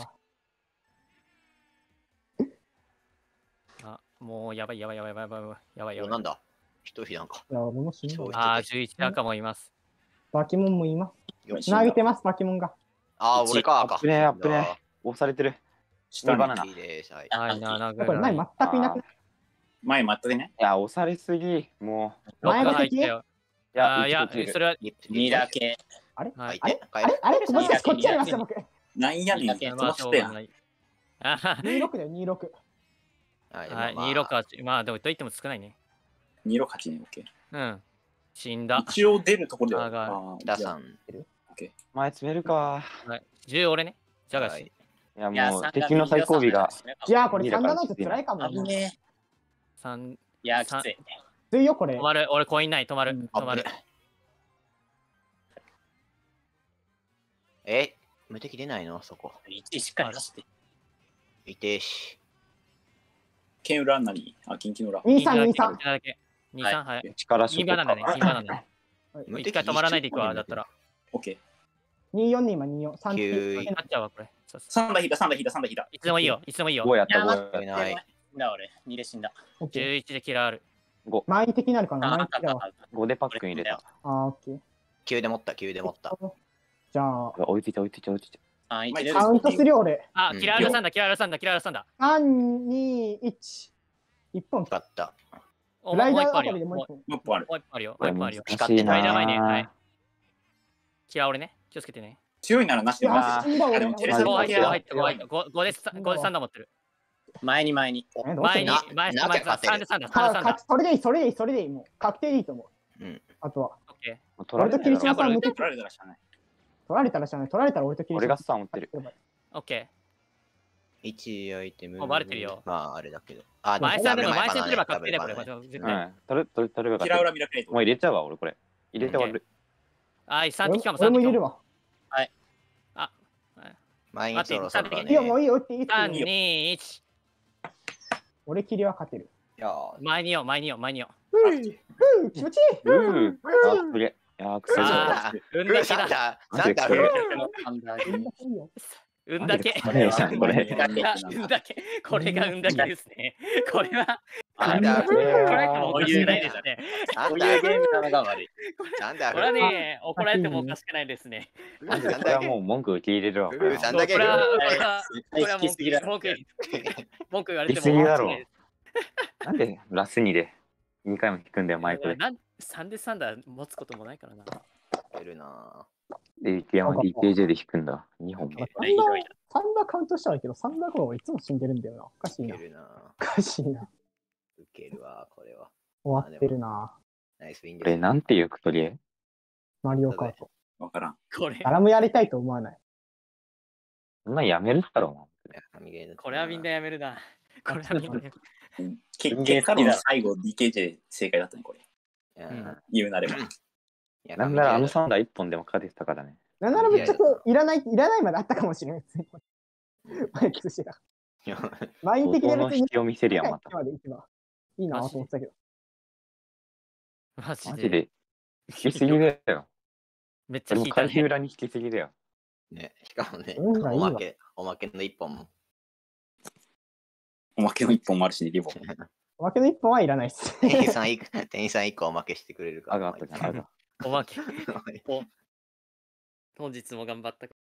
あ、もうやばいやばいやばいやばいやばいやばいやば。 おないんだ一人なんか。 いや、俺も死んだそうああ、じゅういち赤もいます。 バキモンもいます。 よつなげてます、バキモンが。 ああ、俺か、か。 アップね、アップね。押されてる。 下にバナナ。 いいです。はい。 はい、ななぐこれ前らい。 全くいなくない前マットでね。 いや、押されすぎ。もう。 ろく前の敵入ったよ。 いああ、いや一個切れ、るそれは、 にだけ。 はい書いあれて、書いて。 あれあれもしかしてこっちやりました、僕。 なんやねん。 いいだけ飛まあ、 ばしたやん。 しょうがない。あははにじゅうろくだよ、にじゅうろく。 はいはい、 まあにじゅうろくは、まあ、でも、と言っても少ないね。 にろくはちね、オッケー。 うん。死んだ。 一応出るところでは。 あがあーダじゃあさん。 前詰めるか。 はい、じゅう俺ね。じゃがしはい。 いや、 いや、 もうさん敵の最後尾が。 いや、これさんだなって辛いかもな。 危ねえ。 さん、 いや、きつい。 きついよ、これ止。まる。俺コインない。止まる。 うん止まる。 え、無敵出ないのそこ。 いちしっかり走って。 いてし。 剣裏何あ、近畿の裏。 にさん、にさん。 にだけ。にさん、はい。 力ショットにバナナね。にバナナね。 無敵一回止まらないでいくわ、だったら。 オッケー。 によんに今によん。さんきゅういなっちゃうわ、これ。そうそう三打引いた、三打引いた、三打引いた。 いつでもいいよ。いつでもいいよ。 ごやった、 いやごやっ待ってない死んだ俺。にで死んだ。 オッケー。 じゅういちでキラーある。 前に的になるかなあ、 前あったに的だわ。 あった。 ごでパックン入れた。 あー、オッケー。 きゅうで持った、きゅうで持った。 じゃあ、 追いついた、追いついた、追いついた。 あ、いちでカウントするよ、俺。 あう、んキラールさんだ、キラールさんだ、キラールさんだ。 さん、に、いち。いっぽん。 勝った。 おライダーあもう一個あるよ。もうたりでもういっぽん。 もう一本ある。 もう一個あるよ。もこれう一個あるよ。 難しいなライダー前ね。はいぁ。 キラー俺ね。気をつけてね。 強いならなしでいや、 ます。 死んだ俺。 あでもテレサごの入ってる、入ってる、ご入ってる。ごごでさごでさんだ持ってる。 前に前に。 えどうする前にな、 前に、 な前に、 きゃ勝てるさんでさんだ、さんかでさんだか。それでいい、それでいい、それでいい。もう確定でいいと思う。 うん。 あとは。 オッケもう取られないだろ俺と霧島さん無敵。 取られたらしゃあない。 取られたら知らない。取られたら俺と切り俺がスタン持ってる。 オッケいちアイテム。 もうバレてるよまあ、あれだけど。あー。前線でも前線すれば確確定だよ、これ。絶う対。 ん。取る、取る、取るがキラウ勝ラミラクレート。 てるもう入れちゃうわ、俺これ。入れて終わる。 はい、さん俺滴かも、 俺さん滴かも。 も入れるわ。 前にそろそろだいいよ、もね。 ういいよ。いいよさん、 いいよに、いち。 俺切りは勝てる。 いやー前によ、前によ、前によ。 うん、うん、気持ちいい。 うん。あ、すげえ。いやー、くそあー、運だけだ。 サンダー、サンダマジでー。 アンダーうんいいよ運だけ。 これじゃん、これ。 運だけ。これが運だけですね。これは、 サンダー。 これもおかしくないですね。 サンダー。 こういうゲームなのが悪い。 サンダー。 これはね、怒られてもおかしくないですね。 サンダー。 これはもう文句受け入れるわ。これはサンダーゲこれは、こーム。 れは、これは引きすぎだ文句、文句言われても言い過ぎだろおかしくないです。 なんでラスにでにかいも引くんだよ、マイクで。 なんさんでさんダー持つこともないからな。 いるなで、雪山 ディーケージェー で引くんだ。にほんも。 サンダー、サンダーカウントしたらいいけど、サンダーコロはいつも死んでるんだよな。おかしいぁ。 な。 いるなぁ。 おかしいな。 ウケるわ、これは。 終わってるな。 ナイスウィンこれ、 です。 なんていうクトリエマリオカート。 わからん。 これ、 誰もやりたいと思わない。 そんなんやめるだろ神ゲーだったこれはみんなやめるな。これはみんなやめる。 け結果論最後 ディーケージェー 正解だったね、これ。 いやうんー言うなれば。 いやう。なんならあの神サンダーいっぽんでも勝ててたからね。 なんならぶっちゃけいらない、いらないまであったかもしれない。マイク寿司が。 ゲーだ満員的で別にこの引きを見せるやん、また。 まで行けばいいなと思ってたけど。 マジで。 マジで。引きすぎだよ。 めっちゃ俺も回避引いたね。 裏に引きすぎだよ。 ね、しかもね、 運がいいわおまけ、おまけの一本も。 おまけの一本もあるしね、リボン。 おまけの一本はいらないっす。 店員さん一個、店員さん一個おまけしてくれるから。 あがあったじゃん、あが。 おまけ。本日も頑張った。